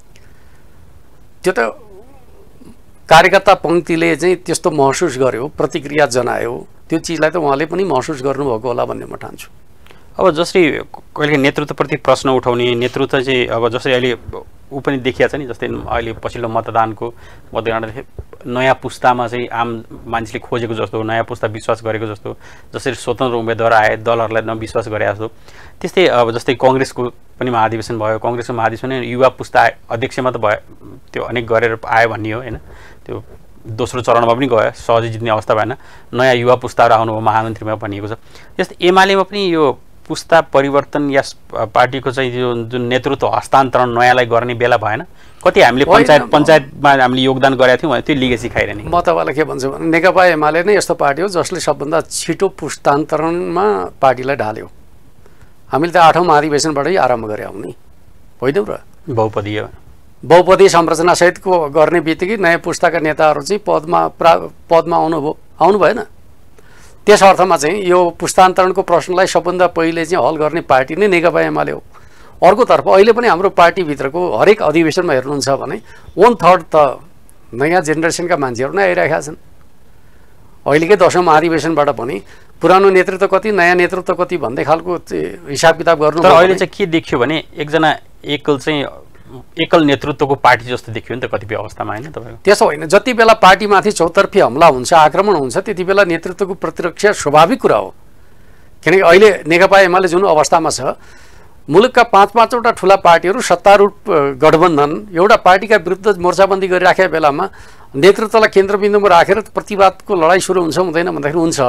त्यो त कार्यकर्ता पङ्क्तिले चाहिँ त्यस्तो महसुस गर्यो, प्रतिक्रिया जनायो, त्यो चिजलाई त उहाँले पनि महसुस गर्नुभएको होला भन्ने म ठान्छु। अब जसरी कहिले नेतृत्वप्रति प्रश्न उठाउने नेतृत्व चाहिँ अब जसरी अहिले ऊ पनि देखिया छ नि, जस्तै अहिले पछिल्लो मतदानको मतगणना नयाँ पुस्तामा चाहिँ आम मान्छेले खोजेको जस्तो, नयाँ पुस्ता विश्वास गरेको जस्तो, जसरी स्वतन्त्र उम्मेदवार आए दलहरूलाई नविश्वास गरे जस्तो, त्यस्तै अब जस्तै कङ्ग्रेसको पनि महाधिवेशन भयो, कङ्ग्रेसको महाधिवेशन युवा पुस्ता अध्यक्षमा त भयो, त्यो अनेक गरेर आयो भन्ने हो होइन, त्यो दोस्रो चरणमा पनि गयो, सहजै जित्ने अवस्था भएन, नयाँ युवा पुस्ताहरू आउनुभयो महामन्त्रीमा भनिएको छ। जस्तै एमालेमा पनि यो पुस्ता परिवर्तन या पार्टीको चाहिँ यो जुन नेतृत्व हस्तान्तरण नयाँलाई गर्ने बेला भएन? कति हामीले पञ्चायत पञ्चायतमा हामीले योगदान गरेका थियौँ भने त्यो लिगेसी खाइरहने। म तपाईँलाई के भन्छु भने नेकपा एमाले नै यस्तो पार्टी हो जसले सबभन्दा छिटो पुस्तान्तरणमा पार्टीलाई ढाल्यो। हामीले त आठौँ महाधिवेशनबाटै आरम्भ गरे आउने होइनौँ र? बहुपदीय बहुपदीय संरचनासहितको गर्ने बित्तिकै नयाँ पुस्ताका नेताहरू चाहिँ पदमा प्रा पदमा आउनुभयो, आउनु भएन? त्यस अर्थमा चाहिँ यो पुस्तान्तरणको प्रश्नलाई सबभन्दा पहिले चाहिँ हल गर्ने पार्टी नै नेकपा एमाले हो। अर्कोतर्फ अहिले पनि हाम्रो पार्टीभित्रको हरेक अधिवेशनमा हेर्नुहुन्छ भने वान थर्ड त नयाँ जेनेरेसनका मान्छेहरू नै आइरहेका छन्। अहिलेकै दसौँ महाधिवेशनबाट पनि पुरानो नेतृत्व कति नयाँ नेतृत्व कति भन्ने खालको हिसाब किताब गर्नु। तर अहिले चाहिँ के देखियो भने एकजना एकल चाहिँ एकल नेतृत्वको पार्टी जस्तो देखियो नि त कतिपय अवस्थामा, होइन तपाईँको? त्यसो होइन, जति बेला पार्टीमाथि चौतर्फी हमला हुन्छ, आक्रमण हुन्छ, त्यति बेला नेतृत्वको प्रतिरक्षा स्वाभाविक कुरा हो। किनकि अहिले नेकपा एमाले जुन अवस्थामा छ, मुलुकका पाँच पाँचवटा ठुला पार्टीहरू सत्तारूढ गठबन्धन एउटा पार्टीका विरुद्ध मोर्चाबन्दी गरिराखेका बेलामा नेतृत्वलाई केन्द्रबिन्दुमा राखेर प्रतिवादको लडाइँ सुरु हुन्छ हुँदैन भन्दाखेरि हुन्छ।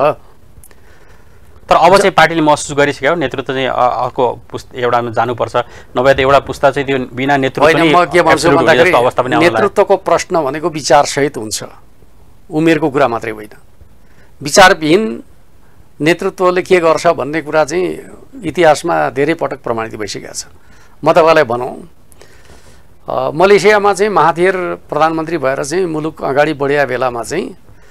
तर अब चाहिँ पार्टीले महसुस गरिसक्यो नेतृत्व चाहिँ अर्को पुस्ता एउटामा जानुपर्छ, नभए त एउटा पुस्ता चाहिँ त्यो बिना नेतृत्व म के भन्छु भन्दाखेरि नेतृत्वको प्रश्न भनेको विचारसहित हुन्छ, उमेरको कुरा मात्रै होइन। विचारविहीन नेतृत्वले के गर्छ भन्ने कुरा चाहिँ इतिहासमा धेरै पटक प्रमाणित भइसकेको छ। म तपाईँलाई भनौँ मलेसियामा चाहिँ महाथिर प्रधानमन्त्री भएर चाहिँ मुलुक अगाडि बढेका बेलामा चाहिँ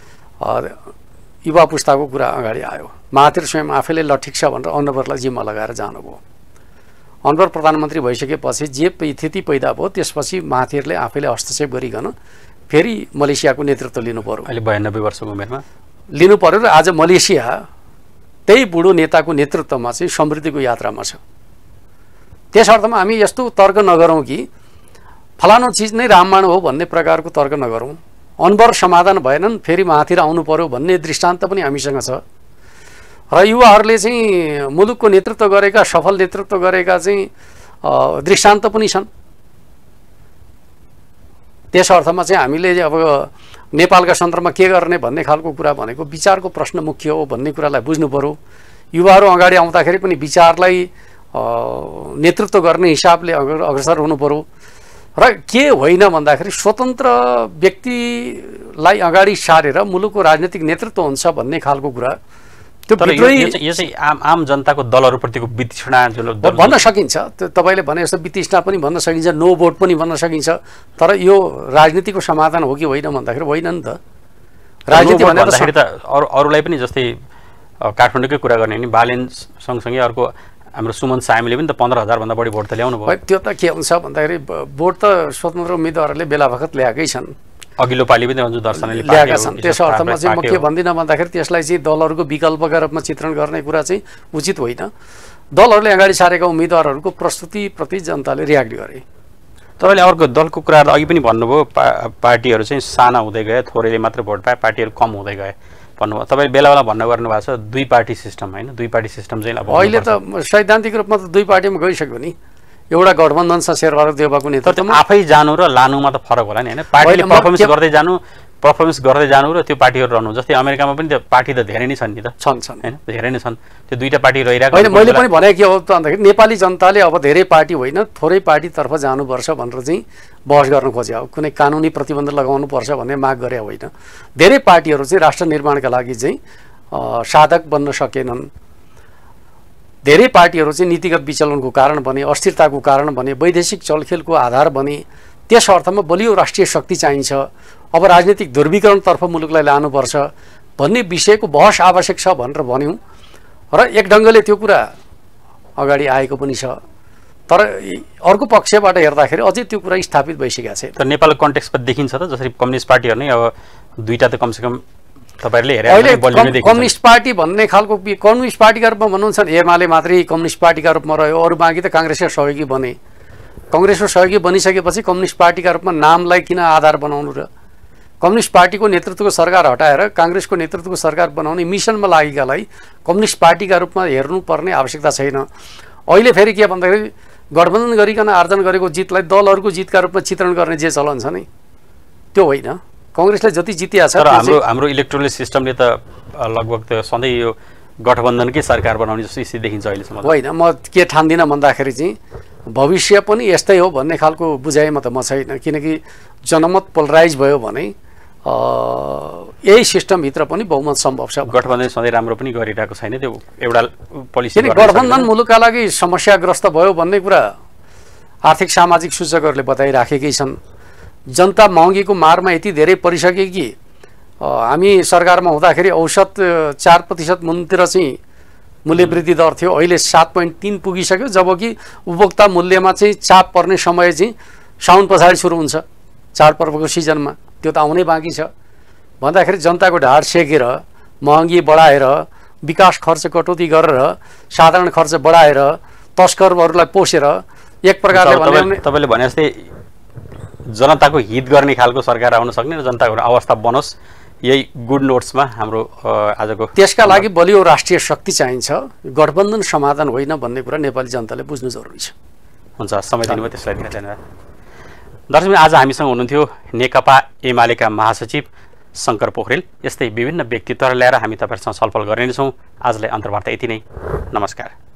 युवा पुस्ताको कुरा अगाडि आयो। महाथिर स्वयं आफैले ल ठिक छ भनेर अनवरलाई जिम्मा लगाएर जानुभयो। अनवर प्रधानमन्त्री भइसकेपछि जे स्थिति पैदा भयो त्यसपछि महाथिरले आफैले हस्तक्षेप गरिकन फेरि मलेसियाको नेतृत्व लिनु पर्यो। अहिले बयानब्बे वर्षको उमेरमा लिनु पर्यो र आज मलेसिया त्यही बुढो नेताको नेतृत्वमा चाहिँ समृद्धिको यात्रामा छ। त्यस अर्थमा हामी यस्तो तर्क नगरौँ कि फलानु चिज नै रामबाण हो भन्ने प्रकारको तर्क नगरौँ। अनवर समाधान भएनन् फेरि महाथिर आउनु पर्यो भन्ने दृष्टान्त पनि हामीसँग छ र युवाहरूले चाहिँ मुलुकको नेतृत्व गरेका सफल नेतृत्व गरेका चाहिँ दृष्टान्त पनि छन्। त्यस अर्थमा चाहिँ हामीले अब नेपालका सन्दर्भमा के गर्ने भन्ने खालको कुरा भनेको विचारको प्रश्न मुख्य हो भन्ने कुरालाई बुझ्नु पर्यो। युवाहरू अगाडि आउँदाखेरि पनि विचारलाई नेतृत्व गर्ने हिसाबले अग्रसर हुनु पर्यो र के होइन भन्दाखेरि स्वतन्त्र व्यक्तिलाई अगाडि सारेर मुलुकको राजनीतिक नेतृत्व हुन्छ भन्ने खालको कुरा त्यो यो चाहिँ आम आम जनताको दलहरूप्रतिको वितृष्णा भन्न सकिन्छ। त्यो तपाईँले भने जस्तो वितृष्णा पनि भन्न सकिन्छ, नो भोट पनि भन्न सकिन्छ। तर यो राजनीतिको समाधान हो कि होइन भन्दाखेरि होइन नि त। राजनीति भन्दाखेरि त अरू अरूलाई पनि जस्तै काठमाडौँकै कुरा गर्ने नि बालेन सँगसँगै अर्को हाम्रो सुमन सामीले पनि त पन्ध्र हजारभन्दा बढी भोट त ल्याउनु भयो। त्यो त के हुन्छ भन्दाखेरि भोट त स्वतन्त्र उम्मेदवारहरूले बेला बखत ल्याएकै छन्, अघिल्लो पालि पनि रञ्जु दर्शनले ल्याएका छन्। त्यस अर्थमा चाहिँ म के भन्दिनँ भन्दाखेरि त्यसलाई चाहिँ दलहरूको विकल्पका रूपमा चित्रण गर्ने कुरा चाहिँ उचित होइन। दलहरूले अगाडि सारेका उम्मेदवारहरूको प्रस्तुतिप्रति जनताले रियाक्ट गरे। तपाईँले अर्को दलको कुराहरू अघि पनि भन्नुभयो, पा पार्टीहरू चाहिँ साना हुँदै गए, थोरैले मात्र भोट पाए, पार्टीहरू कम हुँदै गए भन्नुभयो। तपाईँले बेला बेला भन्नु गर्नु भएको छ दुई पार्टी सिस्टम होइन, दुई पार्टी सिस्टम चाहिँ अब अहिले त सैद्धान्तिक रूपमा त दुई पार्टीमा गइसक्यो नि। एउटा गठबन्धन छ शेरबहादुर देउवाको नेतृत्वमा, आफै जानु र लानुमा त फरक होला नि होइन। पार्टीले पर्फर्मेन्स गर्दै जानु पर्फर्मेन्स गर्दै जानु र त्यो पार्टीहरू रहनु। जस्तै अमेरिकामा पनि त्यो पार्टी त धेरै नै छन् नि त, छन् छन् होइन, धेरै नै छन्। त्यो दुईटा पार्टी रहिरहेको होइन। मैले पनि भने के हो त भन्दाखेरि नेपाली जनताले अब धेरै पार्टी होइन थोरै पार्टीतर्फ जानुपर्छ भनेर चाहिँ बहस गर्न खोजे हो। कुनै कानुनी प्रतिबन्ध लगाउनुपर्छ भन्ने माग गरे होइन। धेरै पार्टीहरू चाहिँ राष्ट्र निर्माणका लागि चाहिँ साधक बन्न सकेनन्। धेरै पार्टीहरू चाहिँ नीतिगत विचलनको कारण बने, अस्थिरताको कारण बने, वैदेशिक चलखेलको आधार बने। त्यस अर्थमा बलियो राष्ट्रिय शक्ति चाहिन्छ। अब राजनीतिक ध्रुवीकरणतर्फ मुलुकलाई लानुपर्छ भन्ने विषयको बहस आवश्यक छ भनेर भन्यौँ र एक ढङ्गले त्यो कुरा अगाडि आएको पनि छ। तर अर्को पक्षबाट हेर्दाखेरि अझै त्यो कुरा स्थापित भइसकेको छ। तर नेपालको कन्टेक्स्टमा देखिन्छ त जसरी कम्युनिस्ट पार्टीहरू नै अब दुईटा त कमसेकम तपाईँहरूले हेरे कम्युनिस्ट पार्टी भन्ने खालको कम्युनिस्ट पार्टीका रूपमा भन्नुहुन्छ नि, एमाले मात्रै कम्युनिस्ट पार्टीका रूपमा रह्यो, अरू बाँकी त काङ्ग्रेसका सहयोगी बने। कङ्ग्रेसको सहयोगी बनिसकेपछि कम्युनिस्ट पार्टीका रूपमा नामलाई किन आधार बनाउनु र कम्युनिस्ट पार्टीको नेतृत्वको सरकार हटाएर काङ्ग्रेसको नेतृत्वको सरकार बनाउने मिसनमा लागेकालाई कम्युनिस्ट पार्टीका रूपमा हेर्नुपर्ने आवश्यकता छैन। अहिले फेरि के भन्दाखेरि गठबन्धन गरिकन आर्जन गरेको जितलाई दलहरूको जितका रूपमा चित्रण गर्ने जे चलन छ नि त्यो होइन। कङ्ग्रेसले जति जितिया छ तर हाम्रो हाम्रो इलेक्ट्रोनिक सिस्टमले त लगभग त सधैँ यो गठबन्धनकै सरकार बनाउने जस्तो स्थिति देखिन्छ अहिलेसम्म। होइन, म के ठान्दिनँ भन्दाखेरि चाहिँ भविष्य पनि यस्तै हो भन्ने खालको बुझाइमा त म छैन। किनकि जनमत पोलराइज भयो भने यही सिस्टमभित्र पनि बहुमत सम्भव छ। गठबन्धन सधैँ राम्रो पनि गरिरहेको छैन, त्यो एउटा पोलिसी। गठबन्धन मुलुकका लागि समस्याग्रस्त भयो भन्ने कुरा आर्थिक सामाजिक सूचकहरूले बताइराखेकै छन्। जनता महँगीको मारमा यति धेरै परिसके कि हामी सरकारमा हुँदाखेरि औसत चार प्रतिशत मुनितिर चाहिँ मूल्य वृद्धि दर थियो, अहिले सात पोइन्ट तिन पुगिसक्यो। जबकि उपभोक्ता मूल्यमा चाहिँ चाप पर्ने समय चाहिँ साउन पछाडि सुरु हुन्छ, चाडपर्वको सिजनमा। त्यो त आउनै बाँकी छ भन्दाखेरि जनताको ढाड सेकेर महँगी बढाएर विकास खर्च कटौती गरेर साधारण खर्च बढाएर तस्करहरूलाई पोसेर एक प्रकारले तपाईँले भने जस्तै जनताको हित गर्ने खालको सरकार आउन सक्ने र जनताको अवस्था बनोस्, यही गुड नोट्समा हाम्रो आजको त्यसका लागि बलियो राष्ट्रिय शक्ति चाहिन्छ, गठबन्धन समाधान होइन भन्ने कुरा नेपाली जनताले बुझ्नु जरुरी छ। हुन्छ, समय दिनुभयो त्यसलाई धेरै धन्यवाद। दर्शक, आज हामीसँग हुनुहुन्थ्यो नेकपा एमालेका महासचिव शङ्कर पोखरेल। यस्तै विभिन्न व्यक्तित्वहरू ल्याएर हामी तपाईँहरूसँग छलफल गर्ने छौँ। आजलाई अन्तर्वार्ता यति नै। नमस्कार।